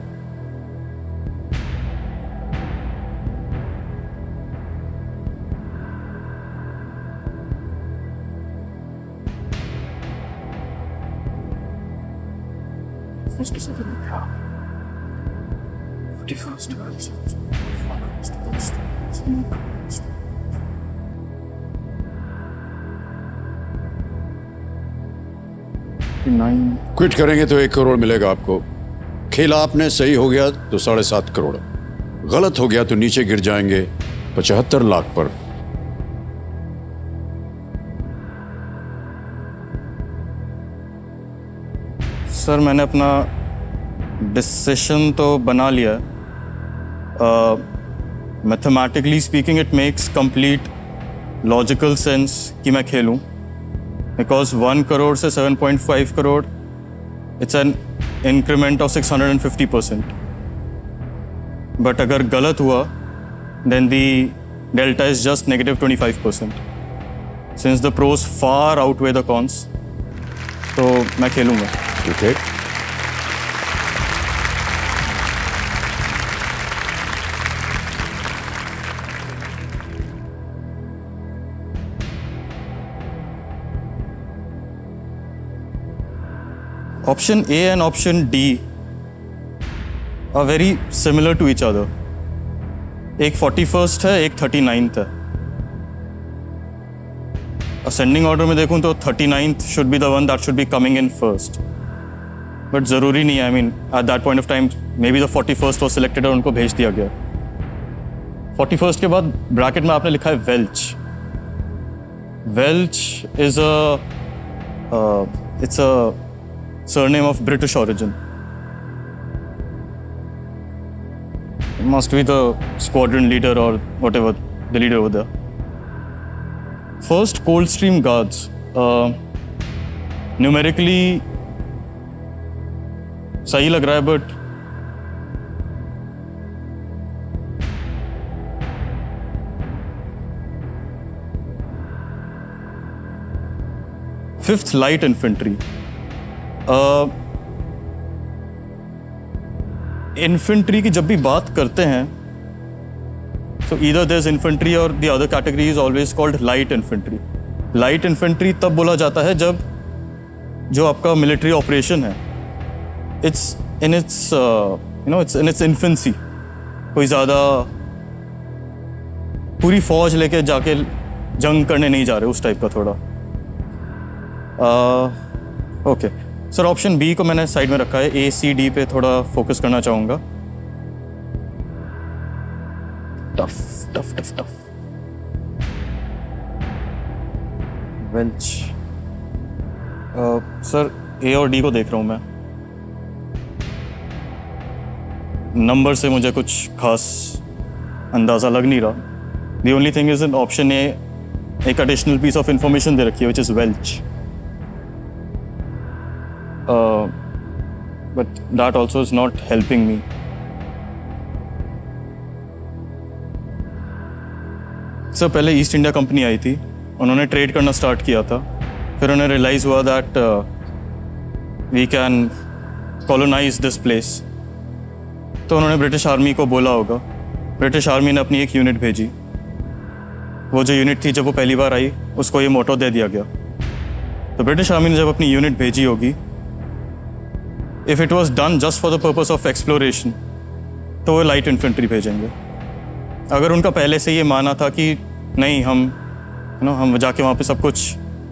क्विट करेंगे तो 1 करोड़ मिलेगा आपको। खेला आपने, सही हो गया तो 7.5 करोड़, गलत हो गया तो नीचे गिर जाएंगे 75 लाख पर। सर मैंने अपना डिसीजन तो बना लिया। Mathematically speaking it makes complete logical sense कि मैं खेलूं, बिकॉज 1 करोड़ से 7.5 crore its an increment of 650%। But अगर गलत हुआ then the delta is just -25%। Since the pros far outweigh the cons, तो मैं खेलूंगा। Okay. Option A and option D are very similar to each other. एक 41st है, एक 39th है। Ascending order में देखूं तो 39th should be the one that should be coming in first. But ज़रूरी नहीं है. I mean at that point of time maybe the 41st was selected और उनको भेज दिया गया. 41st के बाद ब्रैकेट में आपने लिखा है Welch. Welch is its a surname of British origin. Must be the squadron leader or whatever the leader over there. First, Coldstream Guards. Numerically सही लग रहा है but fifth light infantry. Infantry की जब भी बात करते हैं so either there's infantry or the other category is always called light infantry. Light infantry तब बोला जाता है जब जो आपका मिलिट्री ऑपरेशन है it's in its it's in its infancy. कोई ज़्यादा पूरी फौज लेके जाके जंग करने नहीं जा रहे उस टाइप का थोड़ा. ओके सर, ऑप्शन बी को मैंने साइड में रखा है. ए सी डी पे थोड़ा फोकस करना चाहूँगा. Tough tough tough tough. Welch. Sir A और डी को देख रहा हूँ मैं. नंबर से मुझे कुछ खास अंदाज़ा लग नहीं रहा. The only thing is in option A एक एडिशनल पीस ऑफ इंफॉर्मेशन दे रखी है which is Welch. But that also is not helping me. Sir पहले ईस्ट इंडिया कंपनी आई थी, उन्होंने ट्रेड करना स्टार्ट किया था. फिर उन्हें रियलाइज़ हुआ that we can colonise this place. तो उन्होंने ब्रिटिश आर्मी को बोला होगा. ब्रिटिश आर्मी ने अपनी एक यूनिट भेजी. वो जो यूनिट थी जब वो पहली बार आई उसको ये मोटो दे दिया गया. तो ब्रिटिश आर्मी ने जब अपनी यूनिट भेजी होगी, if it was done just for the purpose of exploration, तो वो लाइट इन्फेंट्री भेजेंगे. अगर उनका पहले से ये माना था कि नहीं हम जाके वहाँ पे सब कुछ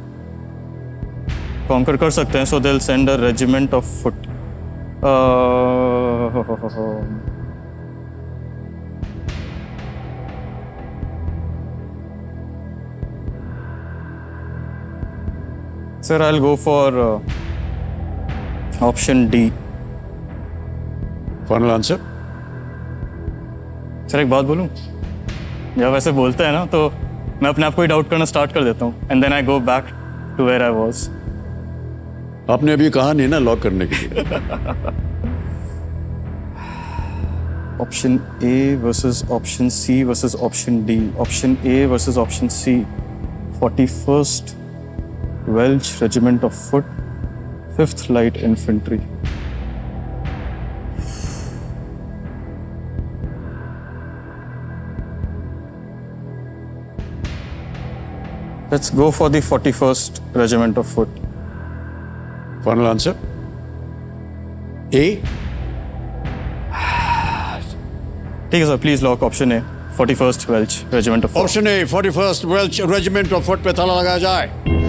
कॉन्कर कर सकते हैं, so they will send a regiment of foot. Sir, I'll go for option D. Final answer. Sir एक बात बोलूं, जब ऐसे बोलते हैं ना तो मैं अपने आप को ही डाउट करना स्टार्ट कर देता हूँ. And then I go back to where I was. आपने अभी कहा नहीं ना लॉक करने के लिए. Option A versus option C versus option D. Option A versus option C. 41st Welch Regiment of Foot, 5th Light Infantry. Let's go for the 41st Regiment of Foot. Final answer. A. ठीक है sir, please lock option A 41st Welch Regiment of Foot. Option A 41st Welch Regiment of Foot पे ताला लगाया जाए.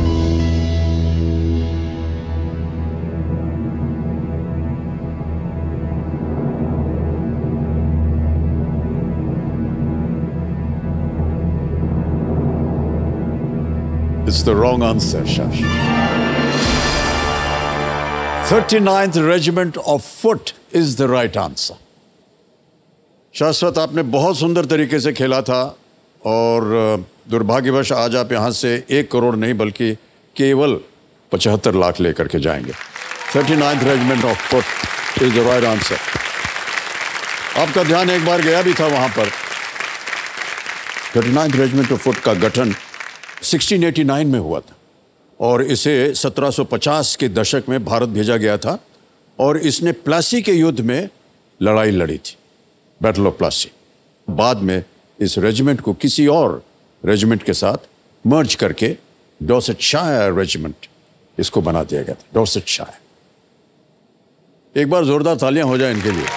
It's the wrong answer, Shash. 39th Regiment of Foot is the right answer. शाश्वत, आपने बहुत सुंदर तरीके से खेला था और दुर्भाग्यवश आज आप यहाँ से 1 करोड़ नहीं बल्कि केवल 75 लाख लेकर के जाएंगे. 39th Regiment of Foot is the right answer. आपका ध्यान एक बार गया भी था वहाँ पर. 39th Regiment of Foot का गठन 1689 में हुआ था और इसे 1750 के दशक में भारत भेजा गया था और इसने प्लासी के युद्ध में लड़ाई लड़ी थी, बैटल ऑफ प्लासी. बाद में इस रेजिमेंट को किसी और रेजिमेंट के साथ मर्ज करके डॉर्सेटशायर रेजिमेंट इसको बना दिया गया था. डॉर्सेटशायर. एक बार जोरदार तालियां हो जाए इनके लिए.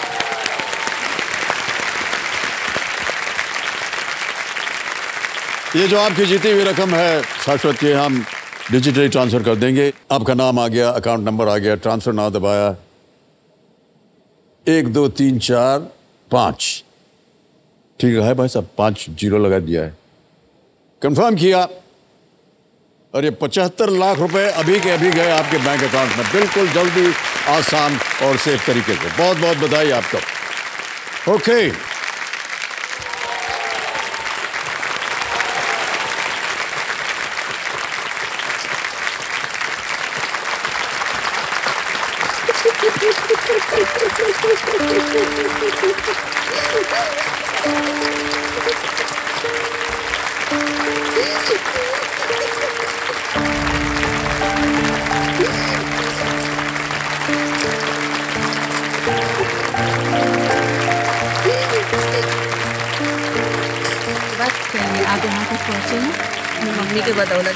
ये जो आपकी जीती हुई रकम है शाश्वत, ये हम डिजिटली ट्रांसफ़र कर देंगे. आपका नाम आ गया, अकाउंट नंबर आ गया, ट्रांसफ़र ना दबाया, 1 2 3 4 5 ठीक है भाई साहब, 5 जीरो लगा दिया है, कंफर्म किया। और ये 75 लाख रुपए अभी के अभी गए आपके बैंक अकाउंट में, बिल्कुल जल्दी, आसान और सेफ तरीके से। बहुत बहुत बधाई आपको। ओके, आप यहाँ तक पहुँचे हैं मम्मी के बदौलत।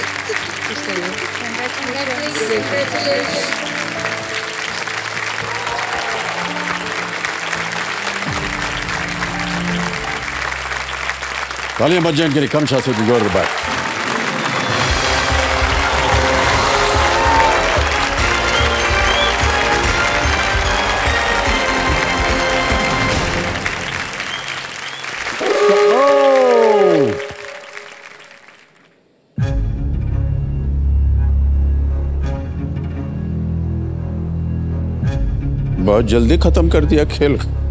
तालियां बच जाए इनके लिए। कम शास्त्री की जोर बात। बहुत जल्दी खत्म कर दिया खेल।